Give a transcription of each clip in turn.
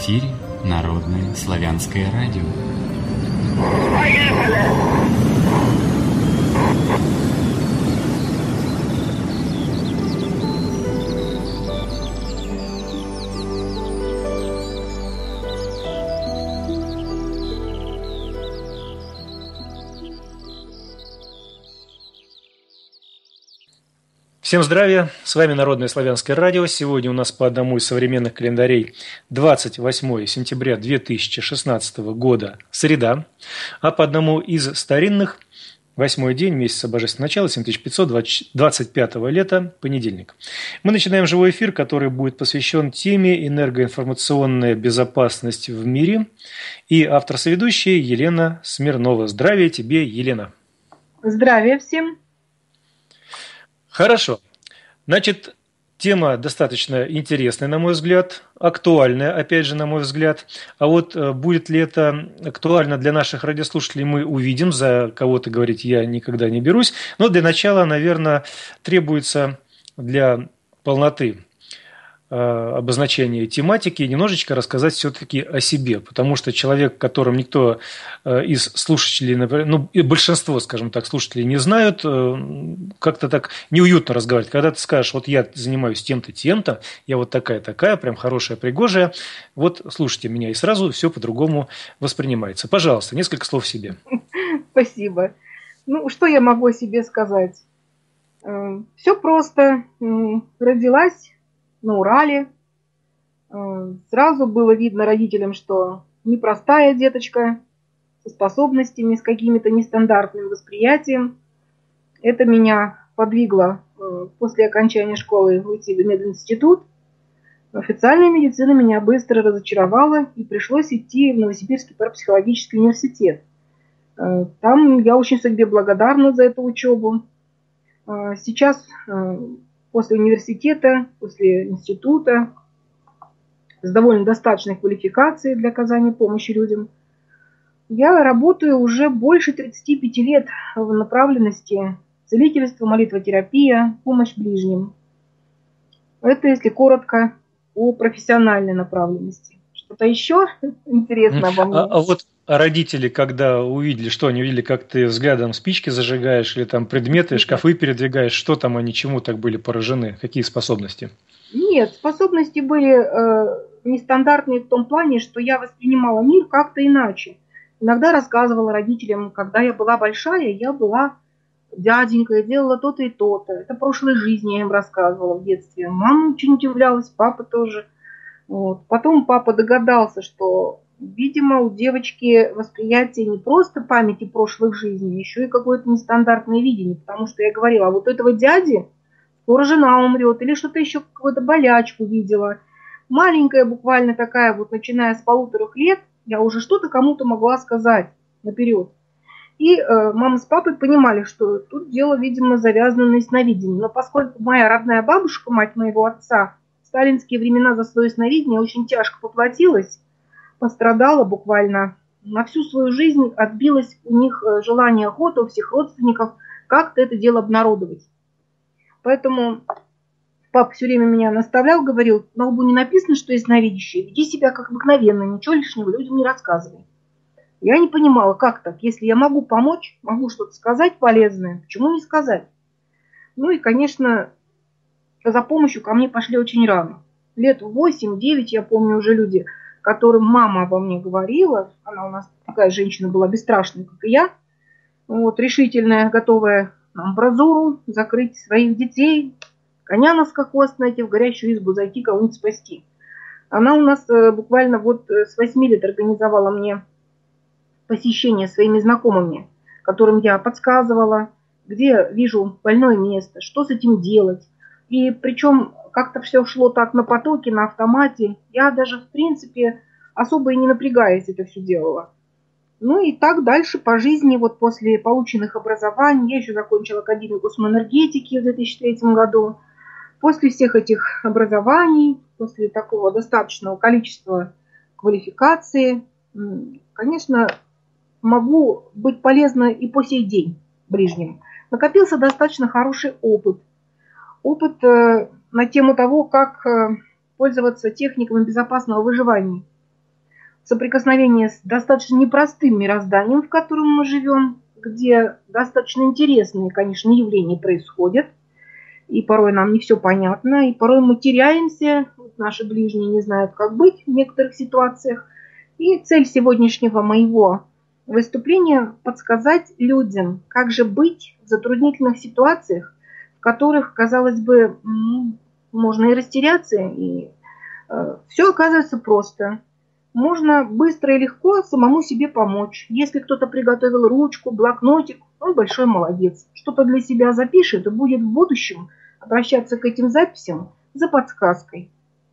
эфире Народное славянское радио. Всем здравия, с вами Народное славянское радио. Сегодня у нас по одному из современных календарей 28 сентября 2016 года, среда, а по одному из старинных 8-й день месяца Божественного начала 7525 лета, понедельник. Мы начинаем живой эфир, который будет посвящен теме «Энергоинформационная безопасность в мире». И автор-соведущая Елена Смирнова. Здравия тебе, Елена. Здравия всем. Хорошо. Значит, тема достаточно интересная, на мой взгляд, актуальная, опять же, на мой взгляд. А вот будет ли это актуально для наших радиослушателей, мы увидим. За кого-то говорить я никогда не берусь. Но для начала, наверное, требуется для полноты обозначения тематики немножечко рассказать все-таки о себе, потому что человек, которым никто из слушателей, например, ну и большинство, скажем так, слушателей не знают, как-то так неуютно разговаривать. Когда ты скажешь, вот я занимаюсь тем-то, тем-то, я вот такая-такая, прям хорошая, пригожая, вот слушайте меня, и сразу все по-другому воспринимается. Пожалуйста, несколько слов себе. Спасибо. Ну, что я могу о себе сказать? Все просто. Родилась на Урале. Сразу было видно родителям, что непростая деточка, со способностями, с какими-то нестандартным восприятием. Это меня подвигло после окончания школы уйти в мединститут. Официальная медицина меня быстро разочаровала, и пришлось идти в Новосибирский парапсихологический университет. Там я очень судьбе благодарна за эту учебу. Сейчас после университета, после института, с довольно достаточной квалификацией для оказания помощи людям, я работаю уже больше 35 лет в направленности целительства, молитвотерапия, помощь ближним. Это, если коротко, о профессиональной направленности. Что-то еще интересно обо мне? А вот родители, когда увидели, что они увидели, как ты взглядом спички зажигаешь или там предметы, шкафы передвигаешь, что там они, чему так были поражены, какие способности? Нет, способности были нестандартные в том плане, что я воспринимала мир как-то иначе. Иногда рассказывала родителям, когда я была большая, я была дяденькой, делала то-то и то-то. Это прошлой жизни я им рассказывала в детстве. Мама очень удивлялась, папа тоже. Вот. Потом папа догадался, что, видимо, у девочки восприятие не просто памяти прошлых жизней, еще и какое-то нестандартное видение. Потому что я говорила, а вот у этого дяди скоро жена умрет, или что-то еще, какую-то болячку видела. Маленькая буквально такая, вот начиная с 1,5 лет, я уже что-то кому-то могла сказать наперед. И мама с папой понимали, что тут дело, видимо, завязано на ясновидении. Но поскольку моя родная бабушка, мать моего отца, в сталинские времена за свое ясновидение очень тяжко поплатилась, пострадала буквально на всю свою жизнь, отбилось у них желание, охота у всех родственников как-то это дело обнародовать. Поэтому папа все время меня наставлял, говорил, на лбу не написано, что ясновидящий, веди себя как обыкновенно, ничего лишнего людям не рассказывай. Я не понимала, как так, если я могу помочь, могу что-то сказать полезное, почему не сказать? Ну и, конечно, за помощью ко мне пошли очень рано. Лет 8-9, я помню уже люди, которым мама обо мне говорила, она у нас такая женщина была бесстрашная, как и я, вот, решительная, готовая на амбразуру закрыть своих детей, коня на скакос найти, в горящую избу зайти, кого-нибудь спасти. Она у нас буквально вот с 8 лет организовала мне посещение своими знакомыми, которым я подсказывала, где вижу больное место, что с этим делать. И причем как-то все шло так на потоке, на автомате. Я даже, в принципе, особо и не напрягаясь это все делала. Ну и так дальше по жизни, вот после полученных образований, я еще закончила Академию космоэнергетики в 2003 году. После всех этих образований, после такого достаточного количества квалификации, конечно, могу быть полезна и по сей день ближним. Накопился достаточно хороший опыт. Опыт на тему того, как пользоваться техниками безопасного выживания. соприкосновение с достаточно непростым мирозданием, в котором мы живем, где достаточно интересные, конечно, явления происходят, и порой нам не все понятно, и порой мы теряемся, наши ближние не знают, как быть в некоторых ситуациях. И цель сегодняшнего моего выступления – подсказать людям, как же быть в затруднительных ситуациях, в которых, казалось бы, можно и растеряться, и все оказывается просто. Можно быстро и легко самому себе помочь. Если кто-то приготовил ручку, блокнотик, он большой молодец. Что-то для себя запишет и будет в будущем обращаться к этим записям за подсказкой.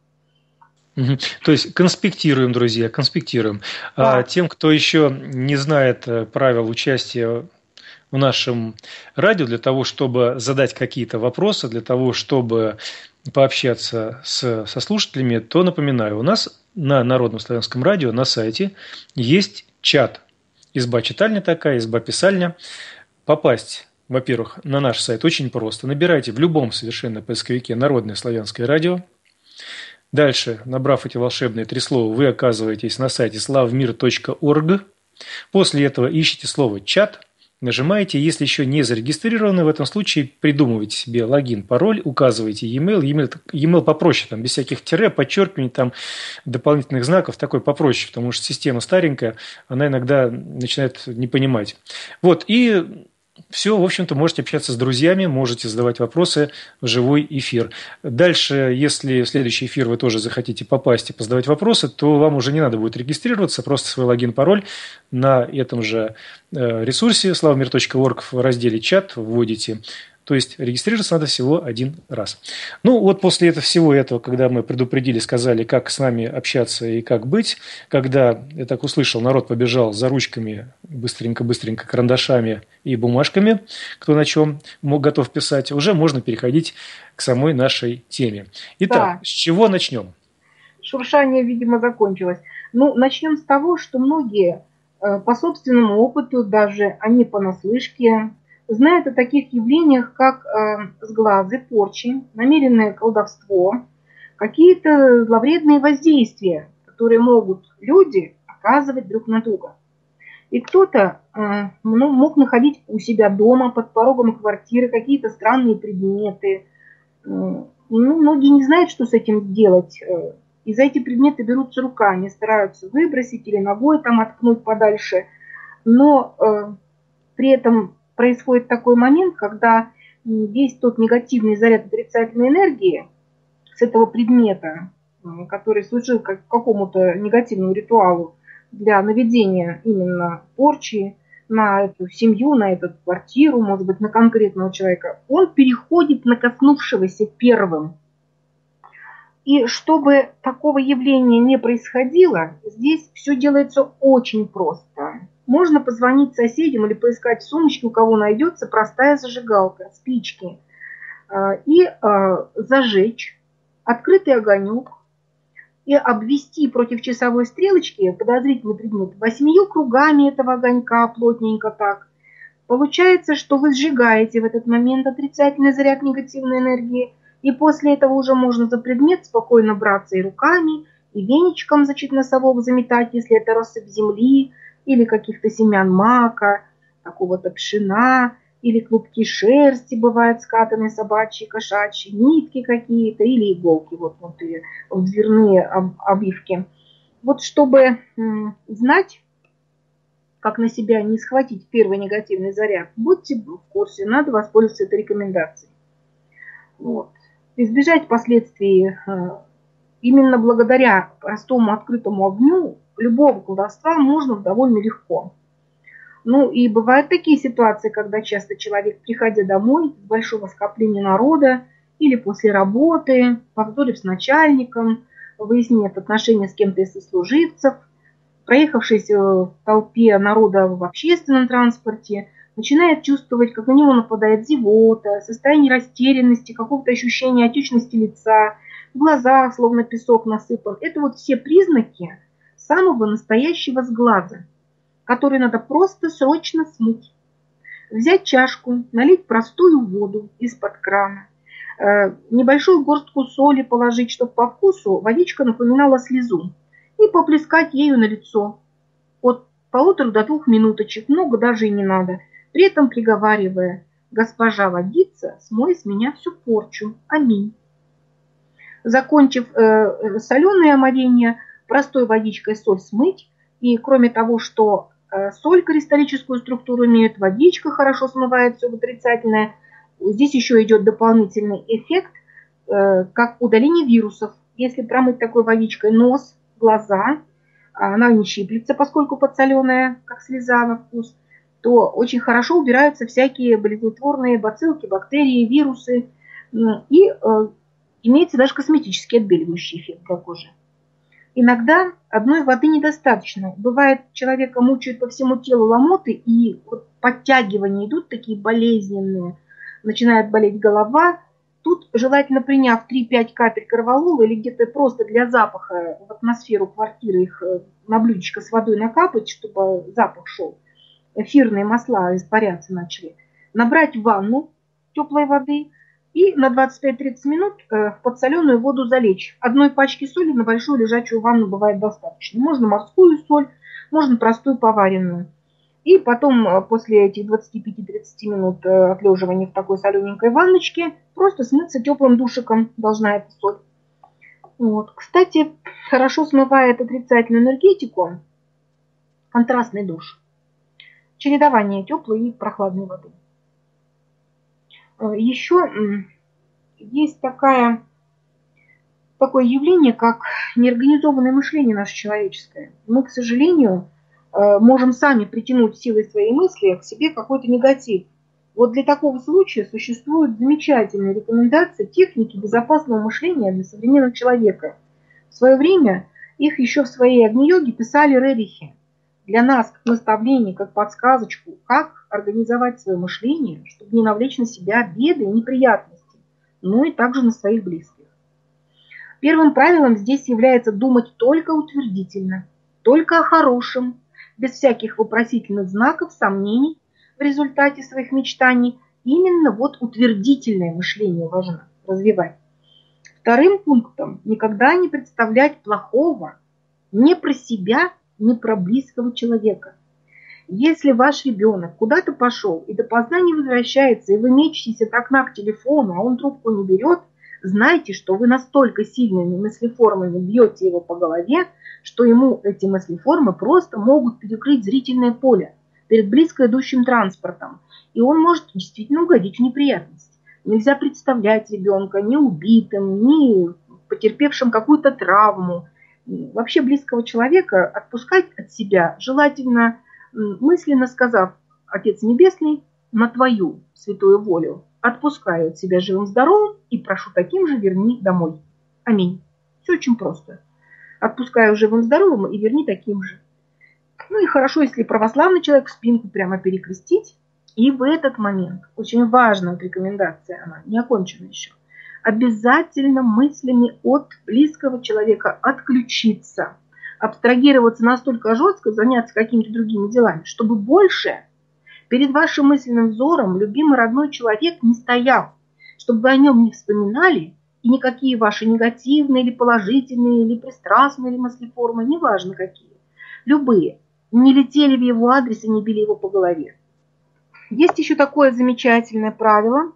То есть конспектируем, друзья, конспектируем. Да. А тем, кто еще не знает правил участия в нашем радио, для того, чтобы задать какие-то вопросы, для того, чтобы пообщаться со слушателями, то напоминаю, у нас на Народном славянском радио на сайте есть чат. Изба-читальня такая, изба-писальня. Попасть, во-первых, на наш сайт очень просто. Набирайте в любом совершенно поисковике «Народное славянское радио». Дальше, набрав эти волшебные 3 слова, вы оказываетесь на сайте slavmir.org. После этого ищите слово «чат», нажимаете, если еще не зарегистрированы, в этом случае придумывайте себе логин, пароль, указываете e-mail попроще, там, без всяких тире, подчеркиваний, там, дополнительных знаков, такой попроще, потому что система старенькая, она иногда начинает не понимать. Вот, и все, в общем-то, можете общаться с друзьями, можете задавать вопросы в живой эфир. Дальше, если в следующий эфир вы тоже захотите попасть и позадавать вопросы, то вам уже не надо будет регистрироваться, просто свой логин, пароль на этом же ресурсе slavmir.org в разделе «Чат» вводите. То есть регистрироваться надо всего 1 раз. Ну вот после всего этого, когда мы предупредили, сказали, как с нами общаться и как быть, когда, я так услышал, народ побежал за ручками быстренько-быстренько, карандашами и бумажками, кто на чем готов писать, уже можно переходить к самой нашей теме. Итак, да. С чего начнем? Шуршание, видимо, закончилось. Ну, начнем с того, что многие по собственному опыту, даже они понаслышке, знают о таких явлениях, как сглазы, порчи, намеренное колдовство, какие-то зловредные воздействия, которые могут люди оказывать друг на друга. И кто-то мог находить у себя дома, под порогом квартиры, какие-то странные предметы. Многие не знают, что с этим делать. И за эти предметы берутся руками, стараются выбросить или ногой там откнуть подальше. Но при этом происходит такой момент, когда весь тот негативный заряд отрицательной энергии с этого предмета, который служил как какому-то негативному ритуалу для наведения именно порчи на эту семью, на эту квартиру, может быть, на конкретного человека, он переходит на коснувшегося первым. И чтобы такого явления не происходило, здесь все делается очень просто. Можно позвонить соседям или поискать в сумочке, у кого найдется простая зажигалка, спички, и зажечь открытый огонек и обвести против часовой стрелочки подозрительный предмет 8 кругами этого огонька, плотненько так. Получается, что вы сжигаете в этот момент отрицательный заряд негативной энергии, и после этого уже можно за предмет спокойно браться и руками, и веничком носового заметать, если это россыпь земли, или каких-то семян мака, какого-то пшена, или клубки шерсти, бывают скатанные собачьи, кошачьи, нитки какие-то, или иголки вот внутри, в дверные обивки. Вот чтобы знать, как на себя не схватить первый негативный заряд, будьте в курсе, надо воспользоваться этой рекомендацией. Вот. Избежать последствий именно благодаря простому открытому огню любого колдовства можно довольно легко. Ну и бывают такие ситуации, когда часто человек, приходя домой с большого скопления народа или после работы, повторив с начальником, выяснив отношения с кем-то из сослуживцев, проехавшись в толпе народа в общественном транспорте, начинает чувствовать, как на него нападает зевота, состояние растерянности, какого-то ощущения отечности лица, в глазах словно песок насыпан. Это вот все признаки самого настоящего сглаза, который надо просто срочно смыть. Взять чашку, налить простую воду из-под крана, небольшую горстку соли положить, чтобы по вкусу водичка напоминала слезу. и поплескать ею на лицо. От 1,5 до 2 минуточек, много даже и не надо, при этом приговаривая: «Госпожа водица, смой с меня всю порчу. Аминь». Закончив соленое омовение, простой водичкой соль смыть. И кроме того, что соль кристаллическую структуру имеет, водичка хорошо смывает все отрицательное, здесь еще идет дополнительный эффект, как удаление вирусов. Если промыть такой водичкой нос, глаза, она не щиплется, поскольку подсоленая, как слеза на вкус, то очень хорошо убираются всякие болезнетворные бациллки, бактерии, вирусы. И имеется даже косметический отбеливающий эффект для кожи. Иногда одной воды недостаточно. Бывает, человека мучают по всему телу ломоты, и вот подтягивания идут такие болезненные, начинает болеть голова. Тут желательно, приняв 3-5 капель корвалола или где-то просто для запаха в атмосферу квартиры, их на блюдечко с водой накапать, чтобы запах шел, эфирные масла испаряться начали, набрать в ванну теплой воды и на 25-30 минут в подсоленную воду залечь. Одной пачки соли на большую лежачую ванну бывает достаточно. Можно морскую соль, можно простую поваренную. И потом, после этих 25-30 минут отлеживания в такой солененькой ванночке, просто смыться теплым душиком должна эта соль. Вот. Кстати, хорошо смывает отрицательную энергетику контрастный душ. Чередование теплой и прохладной воды. Еще есть такое явление, как неорганизованное мышление наше человеческое. Мы, к сожалению, можем сами притянуть силой своей мысли к себе какой-то негатив. Вот для такого случая существуют замечательные рекомендации, техники безопасного мышления для современного человека. В свое время их еще в своей Агни-йоге писали рерихи. Для нас, как наставление, как подсказочку, как организовать свое мышление, чтобы не навлечь на себя беды и неприятности, но и также на своих близких. Первым правилом здесь является думать только утвердительно, только о хорошем, без всяких вопросительных знаков, сомнений в результате своих мечтаний. Именно вот утвердительное мышление важно развивать. Вторым пунктом – никогда не представлять плохого ни про себя, ни про близкого человека. Если ваш ребенок куда-то пошел и допоздна не возвращается, и вы мечетесь от окна к телефону, а он трубку не берет, знайте, что вы настолько сильными мыслеформами бьете его по голове, что ему эти мыслеформы просто могут перекрыть зрительное поле перед близко идущим транспортом, и он может действительно угодить в неприятность. Нельзя представлять ребенка ни убитым, ни потерпевшим какую-то травму. Вообще близкого человека отпускать от себя желательно, мысленно сказав: «Отец Небесный, на Твою святую волю отпускаю от себя живым-здоровым и прошу таким же верни домой. Аминь». Все очень просто. Отпускаю живым-здоровым и верни таким же. Ну и хорошо, если православный человек, в спинку прямо перекрестить. И в этот момент, очень важная рекомендация, она не окончена еще, обязательно мыслями от близкого человека отключиться, абстрагироваться настолько жестко, заняться какими-то другими делами, чтобы больше перед вашим мысленным взором любимый родной человек не стоял, чтобы вы о нем не вспоминали, и никакие ваши негативные или положительные, или пристрастные, или мыслеформы, неважно какие, любые, не летели в его адрес и не били его по голове. Есть еще такое замечательное правило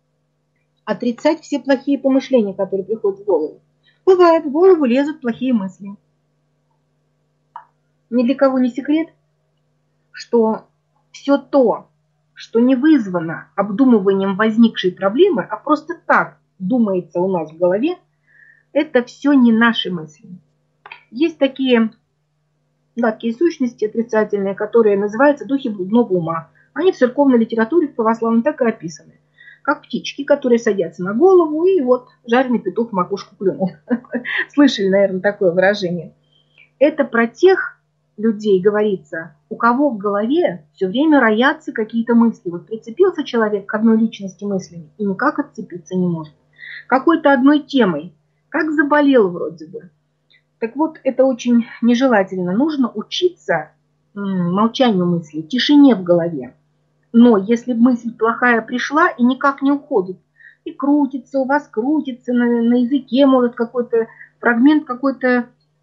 – отрицать все плохие помышления, которые приходят в голову. Бывает, в голову лезут плохие мысли. Ни для кого не секрет, что все то, что не вызвано обдумыванием возникшей проблемы, а просто так думается у нас в голове, это все не наши мысли. Есть такие гадкие сущности отрицательные, которые называются духи блудного ума. Они в церковной литературе, в православной, так и описаны. Как птички, которые садятся на голову, и вот жареный петух в макушку клюнул. Слышали, наверное, такое выражение. Это про тех людей говорится, у кого в голове все время роятся какие-то мысли. Вот прицепился человек к одной личности мыслями и никак отцепиться не может. Какой-то одной темой, как заболел вроде бы. Так вот, это очень нежелательно. Нужно учиться молчанию мысли, тишине в голове. Но если мысль плохая пришла и никак не уходит, и крутится у вас, крутится на языке, может какой-то фрагмент какой-то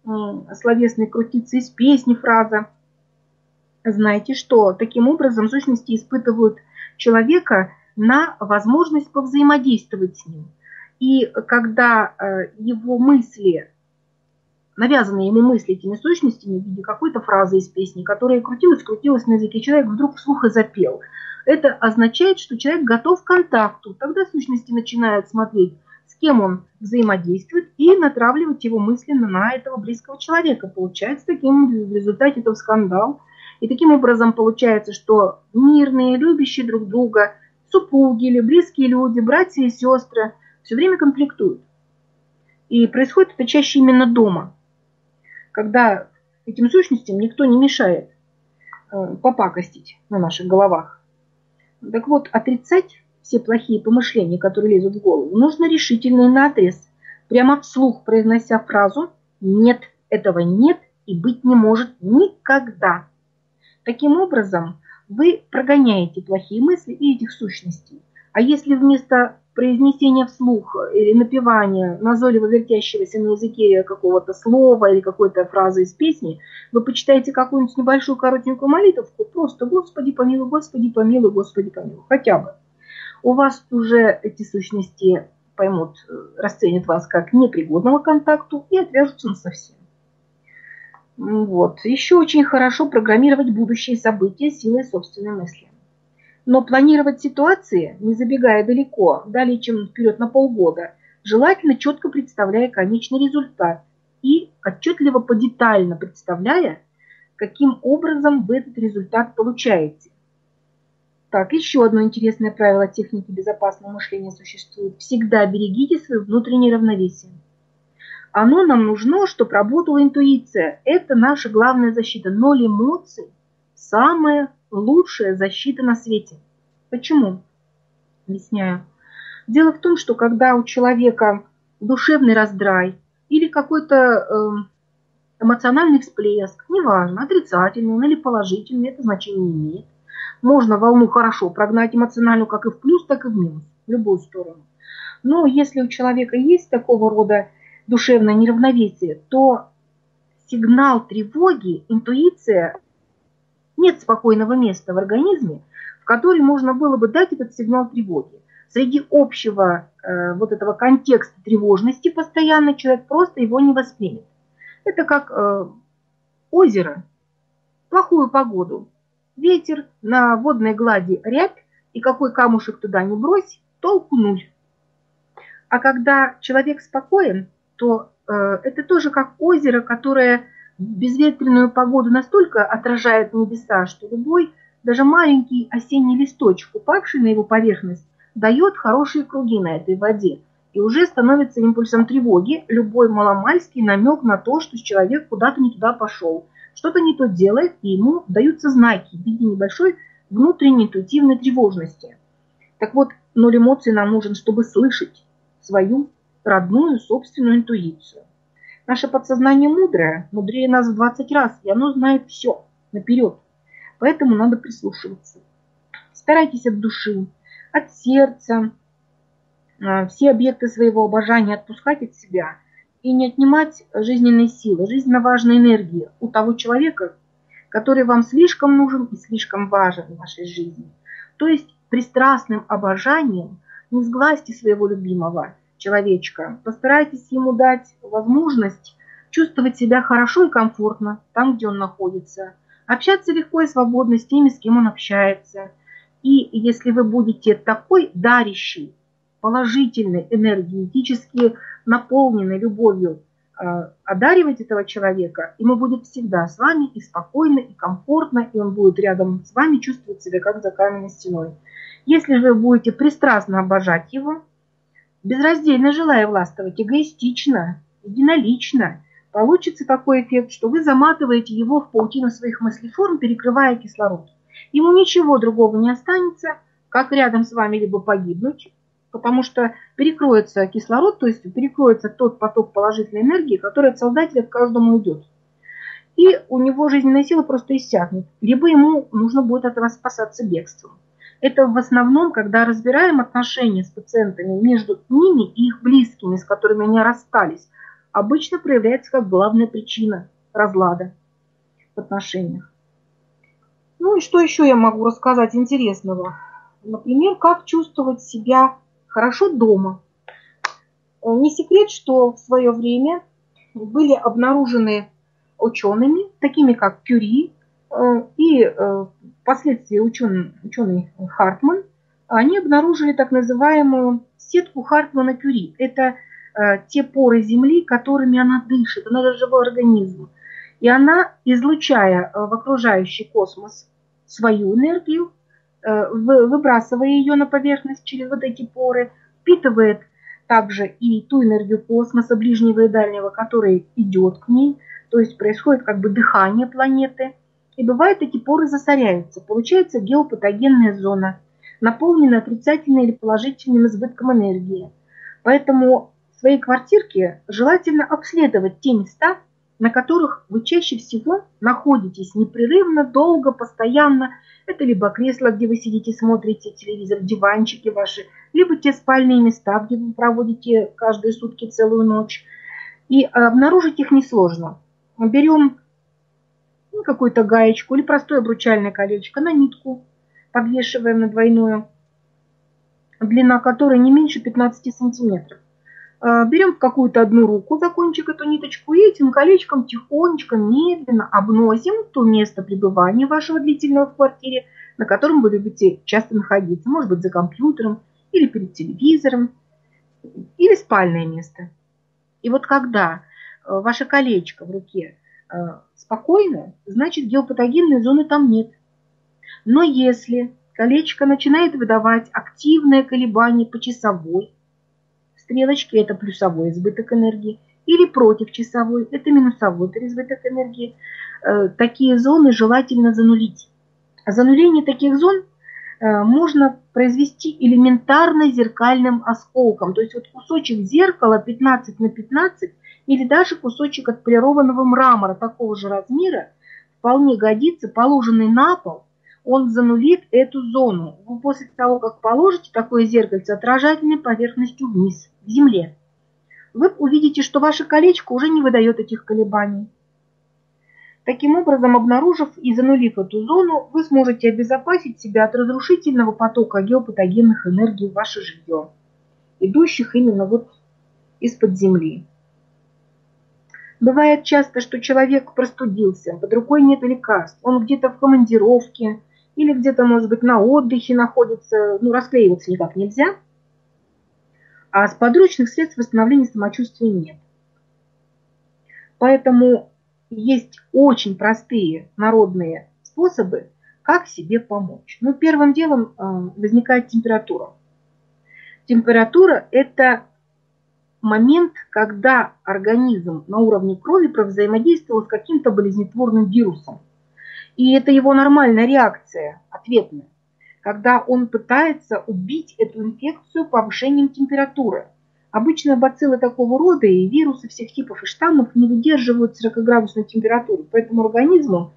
словесной крутится из песни фраза. Знаете, что таким образом сущности испытывают человека на возможность повзаимодействовать с ним. И когда его мысли, навязанные ему мысли этими сущностями в виде какой-то фразы из песни, которая крутилась на языке, человек вдруг вслух и запел, это означает, что человек готов к контакту. Тогда сущности начинают смотреть, с кем он взаимодействует, и натравливать его мысленно на этого близкого человека. Получается таким в результате этого скандал. И таким образом получается, что мирные, любящие друг друга, супруги или близкие люди, братья и сестры все время конфликтуют. И происходит это чаще именно дома, когда этим сущностям никто не мешает попакостить на наших головах. Так вот, отрицать все плохие помышления, которые лезут в голову, нужно решительно и наотрез, прямо вслух произнося фразу «нет, этого нет и быть не может никогда». Таким образом, вы прогоняете плохие мысли и этих сущностей. А если вместо произнесения вслух или напевания назойливо вертящегося на языке какого-то слова или какой-то фразы из песни, вы почитаете какую-нибудь небольшую коротенькую молитву, просто «Господи помилуй, Господи помилуй, Господи помилуй», хотя бы. У вас уже эти сущности поймут, расценят вас как непригодного к контакту и отвяжутся насовсем. Вот. Еще очень хорошо программировать будущие события силой собственной мысли. Но планировать ситуации, не забегая далеко, далее чем вперед на полгода, желательно четко представляя конечный результат и отчетливо подетально представляя, каким образом вы этот результат получаете. Так, еще одно интересное правило техники безопасного мышления существует. Всегда берегите свое внутреннее равновесие. Оно нам нужно, чтобы работала интуиция. Это наша главная защита. Ноль эмоций – самая лучшая защита на свете. Почему? Объясняю. Дело в том, что когда у человека душевный раздрай или какой-то эмоциональный всплеск, неважно, отрицательный он или положительный, это значение не имеет. Можно волну хорошо прогнать эмоциональную как и в плюс, так и в минус, в любую сторону. Но если у человека есть такого рода душевное неравновесие, то сигнал тревоги, интуиция, нет спокойного места в организме, в который можно было бы дать этот сигнал тревоги. Среди общего вот этого контекста тревожности постоянно человек просто его не воспримет. Это как озеро, плохую погоду, ветер, на водной глади рябь, и какой камушек туда не брось, толку нуль. А когда человек спокоен, то это тоже как озеро, которое в безветренную погоду настолько отражает небеса, что любой, даже маленький осенний листочек, упавший на его поверхность, дает хорошие круги на этой воде. И уже становится импульсом тревоги любой маломальский намек на то, что человек куда-то не туда пошел, что-то не то делает, и ему даются знаки в виде небольшой внутренней интуитивной тревожности. Так вот, ноль эмоций нам нужен, чтобы слышать свою родную собственную интуицию. Наше подсознание мудрое, мудрее нас в 20 раз, и оно знает все наперед. Поэтому надо прислушиваться. Старайтесь от души, от сердца, все объекты своего обожания отпускать от себя и не отнимать жизненной силы, жизненно важной энергии у того человека, который вам слишком нужен и слишком важен в вашей жизни. То есть пристрастным обожанием не сглазьте своего любимого человечка, постарайтесь ему дать возможность чувствовать себя хорошо и комфортно там, где он находится, общаться легко и свободно с теми, с кем он общается. И если вы будете такой дарящий, положительной, энергетически наполненной любовью одаривать этого человека, ему будет всегда с вами и спокойно, и комфортно, и он будет рядом с вами чувствовать себя как за каменной стеной. Если же вы будете пристрастно обожать его, безраздельно желая властвовать, эгоистично, единолично, получится такой эффект, что вы заматываете его в паутину своих мыслеформ, перекрывая кислород. Ему ничего другого не останется, как рядом с вами либо погибнуть, потому что перекроется кислород, то есть перекроется тот поток положительной энергии, который от создателя к каждому идет. И у него жизненная сила просто иссякнет, либо ему нужно будет от вас спасаться бегством. Это в основном, когда разбираем отношения с пациентами между ними и их близкими, с которыми они расстались, обычно проявляется как главная причина разлада в отношениях. Ну и что еще я могу рассказать интересного? Например, как чувствовать себя хорошо дома. Не секрет, что в свое время были обнаружены учеными, такими как Кюри и впоследствии ученый Хартман, они обнаружили так называемую сетку Хартмана-Кюри. Это те поры Земли, которыми она дышит, она же живой организм. И она, излучая в окружающий космос свою энергию, выбрасывая ее на поверхность через вот эти поры, впитывает также и ту энергию космоса, ближнего и дальнего, которая идет к ней, то есть происходит как бы дыхание планеты. И бывает, эти поры засоряются. Получается геопатогенная зона, наполненная отрицательным или положительным избытком энергии. Поэтому в своей квартирке желательно обследовать те места, на которых вы чаще всего находитесь непрерывно, долго, постоянно. Это либо кресло, где вы сидите, смотрите телевизор, диванчики ваши, либо те спальные места, где вы проводите каждые сутки целую ночь. И обнаружить их несложно. Берем какую-то гаечку или простое обручальное колечко на нитку, подвешиваем на двойную, длина которой не меньше 15 сантиметров. Берем какую-то одну руку за кончик эту ниточку и этим колечком тихонечко, медленно обносим то место пребывания вашего длительного в квартире, на котором вы любите часто находиться. Может быть, за компьютером или перед телевизором, или спальное место. И вот когда ваше колечко в руке спокойно, значит геопатогенной зоны там нет. Но если колечко начинает выдавать активное колебание по часовой, стрелочки – это плюсовой избыток энергии, или против часовой – это минусовой переизбыток энергии. Такие зоны желательно занулить. Зануление таких зон можно произвести элементарно зеркальным осколком. То есть вот кусочек зеркала 15 на 15 или даже кусочек отполированного мрамора такого же размера вполне годится, положенный на пол, он занулит эту зону. Вы после того, как положите такое зеркальце отражательной поверхностью вниз, к земле, вы увидите, что ваше колечко уже не выдает этих колебаний. Таким образом, обнаружив и занулив эту зону, вы сможете обезопасить себя от разрушительного потока геопатогенных энергий в ваше жилье, идущих именно вот из-под земли. Бывает часто, что человек простудился, под рукой нет лекарств, он где-то в командировке или где-то, может быть, на отдыхе находится, расклеиваться никак нельзя, а с подручных средств восстановления самочувствия нет. Поэтому есть очень простые народные способы, как себе помочь. Первым делом возникает температура. Температура – это момент, когда организм на уровне крови провзаимодействовал с каким-то болезнетворным вирусом. И это его нормальная реакция, ответная, когда он пытается убить эту инфекцию повышением температуры. Обычно бациллы такого рода и вирусы всех типов и штаммов не выдерживают 40-градусной температуры, поэтому организму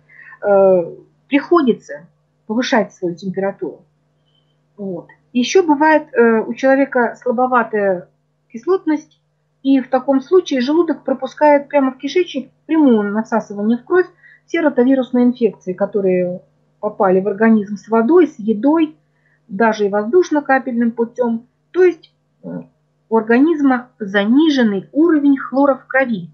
приходится повышать свою температуру. Вот. Еще бывает у человека слабоватая кислотность, и в таком случае желудок пропускает прямо в кишечник прямое насасывание в кровь все ротавирусные инфекции, которые попали в организм с водой, с едой, даже и воздушно-капельным путем. То есть у организма заниженный уровень хлора в крови.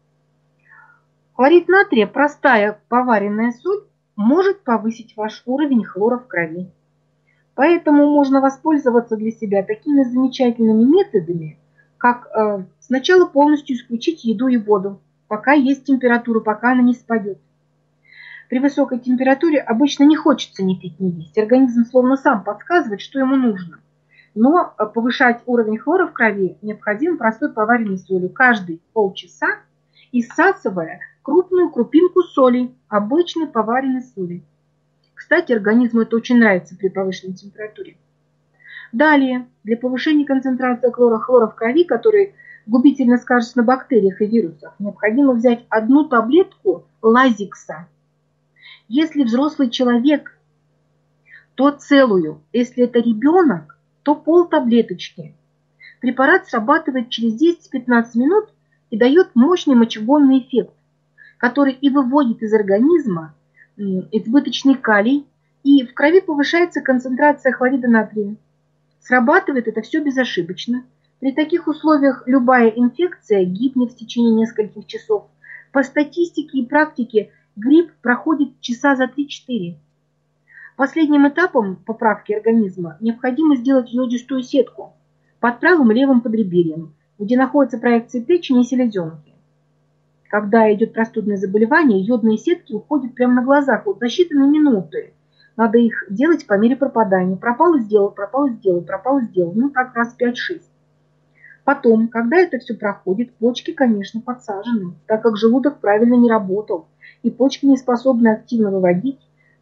Хлорид натрия, простая поваренная соль, может повысить ваш уровень хлора в крови. Поэтому можно воспользоваться для себя такими замечательными методами, как сначала полностью исключить еду и воду, пока есть температура, пока она не спадет. При высокой температуре обычно не хочется ни пить, ни есть. Организм словно сам подсказывает, что ему нужно. Но повышать уровень хлора в крови необходимо простой поваренной солью каждые полчаса, и всасывая крупную крупинку соли, обычной поваренной соли. Кстати, организму это очень нравится при повышенной температуре. Далее, для повышения концентрации хлора в крови, который губительно скажется на бактериях и вирусах, необходимо взять одну таблетку лазикса. Если взрослый человек, то целую. Если это ребенок, то полтаблеточки. Препарат срабатывает через 10-15 минут и дает мощный мочегонный эффект, который и выводит из организма избыточный калий, и в крови повышается концентрация хлорида натрия. Срабатывает это все безошибочно. При таких условиях любая инфекция гибнет в течение нескольких часов. По статистике и практике грипп проходит часа за 3-4. Последним этапом поправки организма необходимо сделать йодистую сетку под правым и левым подреберьем, где находятся проекции печени и селезенки. Когда идет простудное заболевание, йодные сетки уходят прямо на глазах, вот за считанные минуты. Надо их делать по мере пропадания. Пропало, сделал, пропало, сделал, пропало, сделал. Ну, так раз 5-6. Потом, когда это все проходит, почки, конечно, подсажены, так как желудок правильно не работал, и почки не способны активно выводить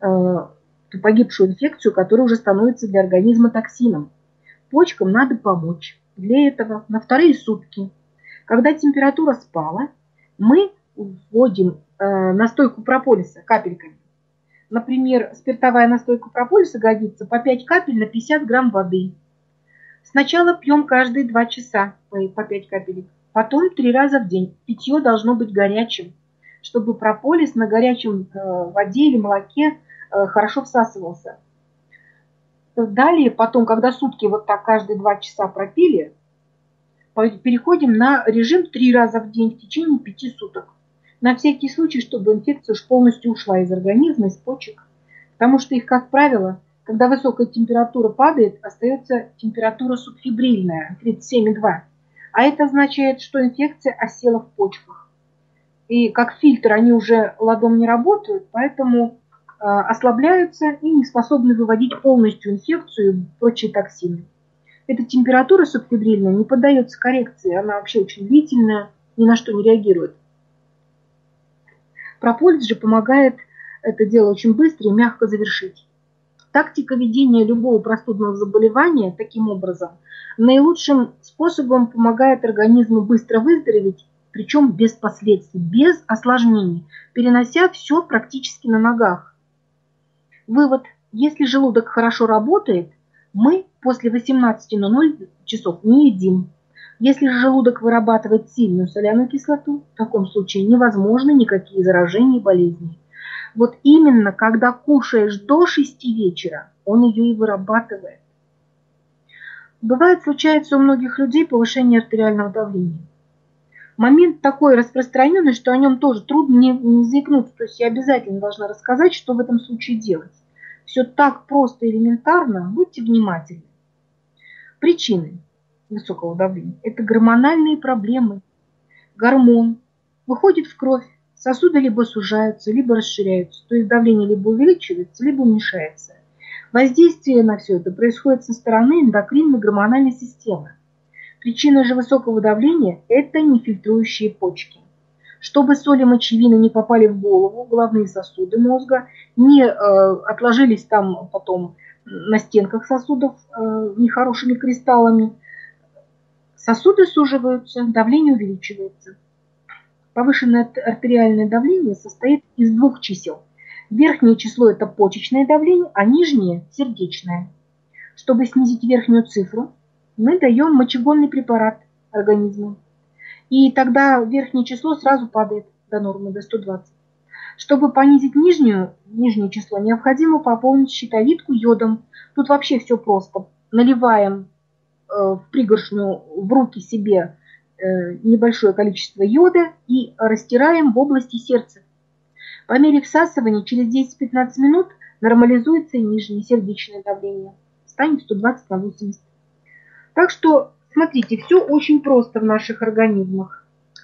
погибшую инфекцию, которая уже становится для организма токсином. Почкам надо помочь. Для этого на вторые сутки, когда температура спала, мы вводим настойку прополиса капельками. Например, спиртовая настойка прополиса годится по 5 капель на 50 грамм воды. Сначала пьем каждые 2 часа по 5 капелек, потом 3 раза в день. Питье должно быть горячим, чтобы прополис на горячем воде или молоке хорошо всасывался. Далее, потом, когда сутки вот так каждые 2 часа пропили, переходим на режим 3 раза в день в течение 5 суток. На всякий случай, чтобы инфекция уж полностью ушла из организма, из почек. Потому что их, как правило, когда высокая температура падает, остается температура субфибрильная, 37,2. А это означает, что инфекция осела в почках. И как фильтр они уже ладом не работают, поэтому ослабляются и не способны выводить полностью инфекцию и прочие токсины. Эта температура субфибрильная не поддается коррекции, она вообще очень длительная, ни на что не реагирует. Прополис же помогает это дело очень быстро и мягко завершить. Тактика ведения любого простудного заболевания таким образом наилучшим способом помогает организму быстро выздороветь, причем без последствий, без осложнений, перенося все практически на ногах. Вывод. Если желудок хорошо работает, мы после 18:00 часов не едим. Если же желудок вырабатывает сильную соляную кислоту, в таком случае невозможны никакие заражения и болезни. Вот именно когда кушаешь до 6 вечера, он ее и вырабатывает. Бывает, случается у многих людей повышение артериального давления. Момент такой распространенный, что о нем тоже трудно не заикнуться. То есть я обязательно должна рассказать, что в этом случае делать. Все так просто и элементарно, будьте внимательны. Причины высокого давления – это гормональные проблемы. Гормон выходит в кровь, сосуды либо сужаются, либо расширяются, то есть давление либо увеличивается, либо уменьшается. Воздействие на все это происходит со стороны эндокринной гормональной системы. Причина же высокого давления – это нефильтрующие почки. Чтобы соли мочевины не попали в голову, головные сосуды мозга, не отложились там потом на стенках сосудов нехорошими кристаллами, сосуды суживаются, давление увеличивается. Повышенное артериальное давление состоит из 2 чисел. Верхнее число – это почечное давление, а нижнее – сердечное. Чтобы снизить верхнюю цифру, мы даем мочегонный препарат организму. И тогда верхнее число сразу падает до нормы, до 120. Чтобы понизить нижнее число, необходимо пополнить щитовидку йодом. Тут вообще все просто. Наливаем в пригоршню в руки себе небольшое количество йода и растираем в области сердца. По мере всасывания через 10-15 минут нормализуется и нижнее сердечное давление. Станет 120 на 80. Так что, смотрите, все очень просто в наших организмах.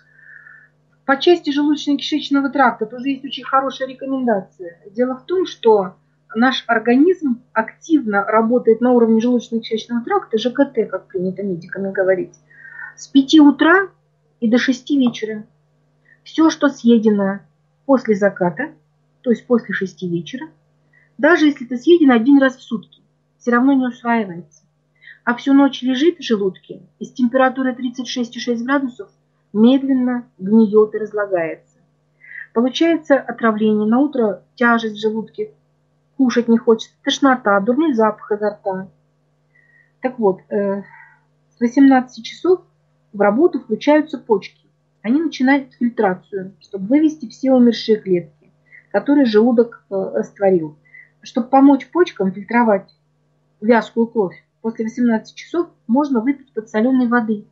По части желудочно-кишечного тракта тоже есть очень хорошая рекомендация. Дело в том, что наш организм активно работает на уровне желудочно-кишечного тракта, ЖКТ, как принято медиками говорить, с 5 утра и до 6 вечера. Все, что съедено после заката, то есть после 6 вечера, даже если это съедено 1 раз в сутки, все равно не усваивается. А всю ночь лежит в желудке и с температурой 36,6 градусов медленно гниет и разлагается. Получается отравление, на утро тяжесть в желудке, кушать не хочется, тошнота, дурной запах изо рта. Так вот, с 18 часов в работу включаются почки. они начинают фильтрацию, чтобы вывести все умершие клетки, которые желудок растворил. Чтобы помочь почкам фильтровать вязкую кровь, после 18 часов можно выпить подсоленной воды,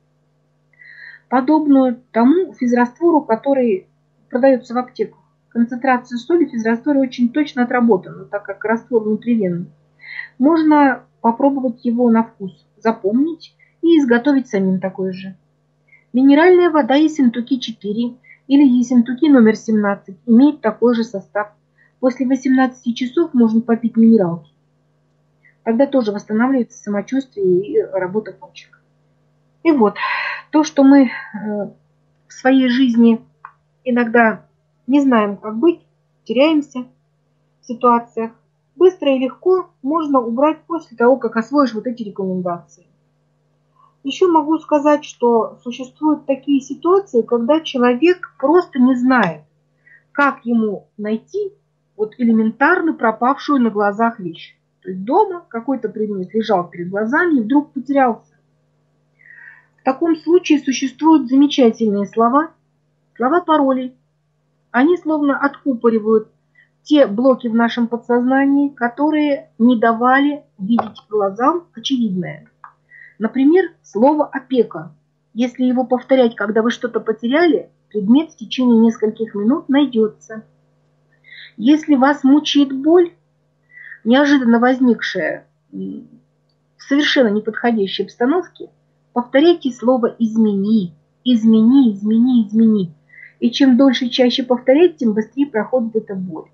подобную тому физраствору, который продается в аптеках. Концентрация соли в физрастворе очень точно отработана, так как раствор внутривенный. Можно попробовать его на вкус, запомнить и изготовить самим такой же. Минеральная вода Ессентуки 4 или Ессентуки номер 17 имеет такой же состав. После 18 часов можно попить минералки. Тогда тоже восстанавливается самочувствие и работа почек. И вот, то, что мы в своей жизни иногда не знаем, как быть, теряемся в ситуациях, быстро и легко можно убрать после того, как освоишь вот эти рекомендации. Еще могу сказать, что существуют такие ситуации, когда человек просто не знает, как ему найти вот элементарно пропавшую на глазах вещь. То есть дома какой-то предмет лежал перед глазами и вдруг потерялся. В таком случае существуют замечательные слова, слова паролей. Они словно откупоривают те блоки в нашем подсознании, которые не давали видеть глазам очевидное. Например, слово «опека». Если его повторять, когда вы что-то потеряли, предмет в течение нескольких минут найдется. Если вас мучает боль, неожиданно возникшая в совершенно неподходящей обстановке, повторяйте слово «измени», «измени», «измени», «измени». И чем дольше и чаще повторять, тем быстрее проходит эта боль.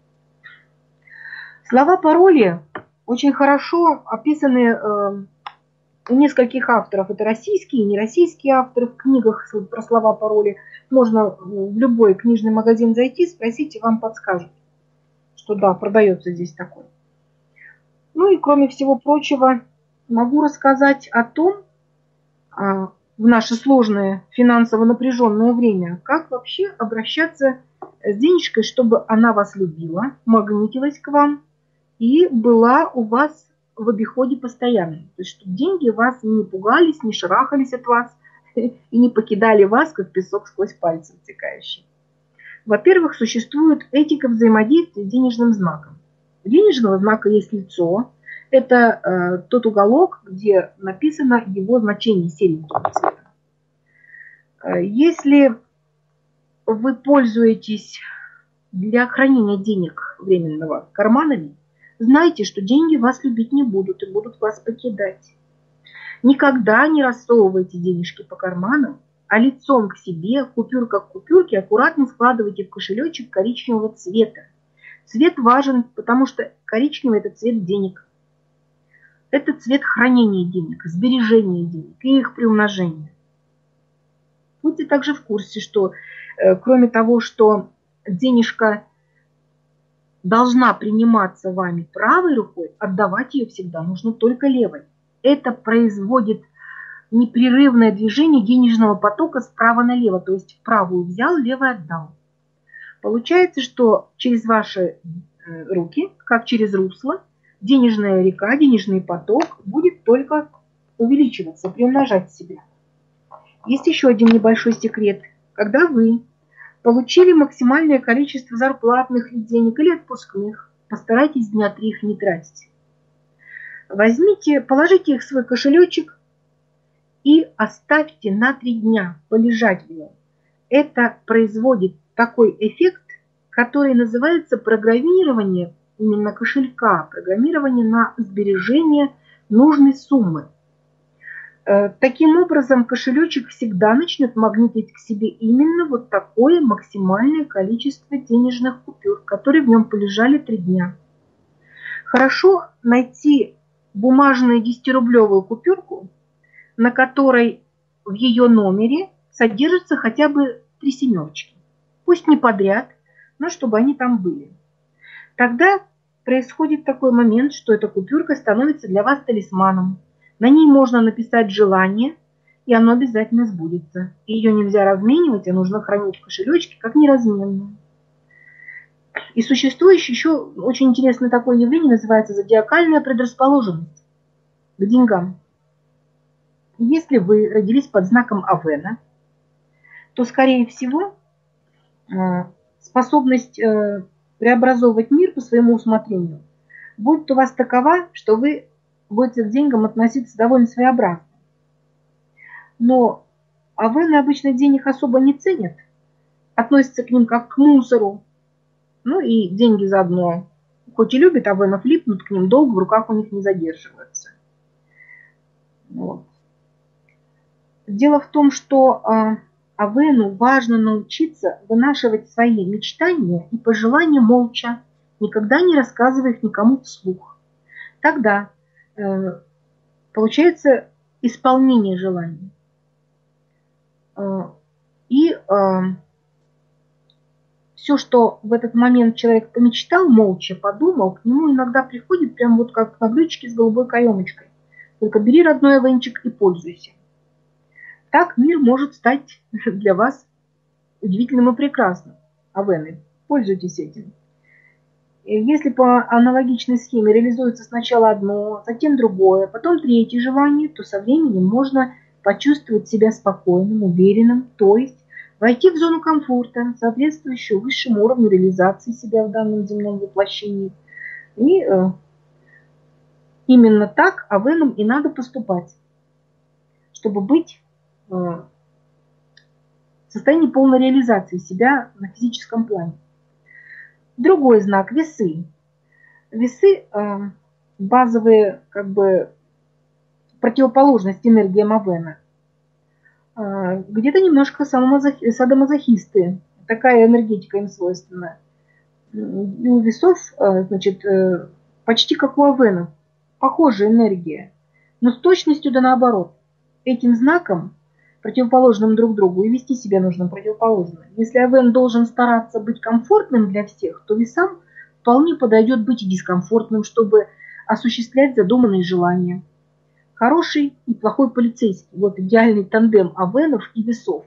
Слова пароли очень хорошо описаны у нескольких авторов. Это российские и нероссийские авторы в книгах про слова пароли. Можно в любой книжный магазин зайти, спросить, и вам подскажут, что да, продается здесь такой. Ну и кроме всего прочего, могу рассказать о том, в наше сложное финансово напряженное время, как вообще обращаться с денежкой, чтобы она вас любила, магнитилась к вам и была у вас в обиходе постоянно. То есть, чтобы деньги вас не пугались, не шарахались от вас и не покидали вас, как песок сквозь пальцы втекающий. Во-первых, существует этика взаимодействия с денежным знаком. У денежного знака есть лицо. Это тот уголок, где написано его значение сереньким цветом. Если вы пользуетесь для хранения денег временного карманами, знайте, что деньги вас любить не будут и будут вас покидать. Никогда не рассовывайте денежки по карманам, а лицом к себе, купюрка к купюрке, аккуратно складывайте в кошелечек коричневого цвета. Цвет важен, потому что коричневый – это цвет денег. Это цвет хранения денег, сбережения денег и их приумножения. Будьте также в курсе, что кроме того, что денежка должна приниматься вами правой рукой, отдавать ее всегда нужно только левой. Это производит непрерывное движение денежного потока справа налево, то есть правую взял, левой отдал. Получается, что через ваши руки, как через русло, денежная река, денежный поток будет только увеличиваться, приумножать себя. Есть еще один небольшой секрет. Когда вы получили максимальное количество зарплатных денег или отпускных, постарайтесь дня 3 их не тратить. Возьмите, положите их в свой кошелечек и оставьте на 3 дня полежать в нем. Это производит такой эффект, который называется программирование именно кошелька, программирование на сбережение нужной суммы. Таким образом, кошелечек всегда начнет магнитить к себе именно вот такое максимальное количество денежных купюр, которые в нем полежали 3 дня. Хорошо найти бумажную 10-рублевую купюрку, на которой в ее номере содержится хотя бы 3 семерочки. Пусть не подряд, но чтобы они там были. Тогда происходит такой момент, что эта купюрка становится для вас талисманом. На ней можно написать желание, и оно обязательно сбудется. Ее нельзя разменивать, а нужно хранить в кошелечке как неразменную. И существует еще очень интересное такое явление, называется зодиакальная предрасположенность к деньгам. Если вы родились под знаком Авена, то, скорее всего, способность преобразовывать мир по своему усмотрению будет у вас такова, что вы будете к деньгам относиться довольно своеобразно. Но авены обычно денег особо не ценят, относятся к ним как к мусору, ну и деньги заодно. Хоть и любят авенов, липнут к ним, долго в руках у них не задерживаются. Вот. Дело в том, что авену важно научиться вынашивать свои мечтания и пожелания молча, никогда не рассказывая их никому вслух. Тогда получается исполнение желаний. И все, что в этот момент человек помечтал, молча подумал, к нему иногда приходит прям вот как на блюдечке с голубой каемочкой. Только бери, родной авенчик, и пользуйся. Так мир может стать для вас удивительным и прекрасным. Авены, пользуйтесь этим. Если по аналогичной схеме реализуется сначала одно, затем другое, потом третье желание, то со временем можно почувствовать себя спокойным, уверенным, то есть войти в зону комфорта, соответствующую высшему уровню реализации себя в данном земном воплощении. И именно так авенам и надо поступать, чтобы быть в состоянии полной реализации себя на физическом плане. Другой знак – весы. Весы – базовые как бы противоположность энергиям авена. Где-то немножко садомазохисты. Такая энергетика им свойственна. И у весов, значит, почти как у авенов. Похожая энергия. Но с точностью да наоборот. Этим знаком, противоположным друг другу, и вести себя нужно противоположно. Если авен должен стараться быть комфортным для всех, то весам вполне подойдет быть и дискомфортным, чтобы осуществлять задуманные желания. Хороший и плохой полицейский. Вот идеальный тандем авенов и весов.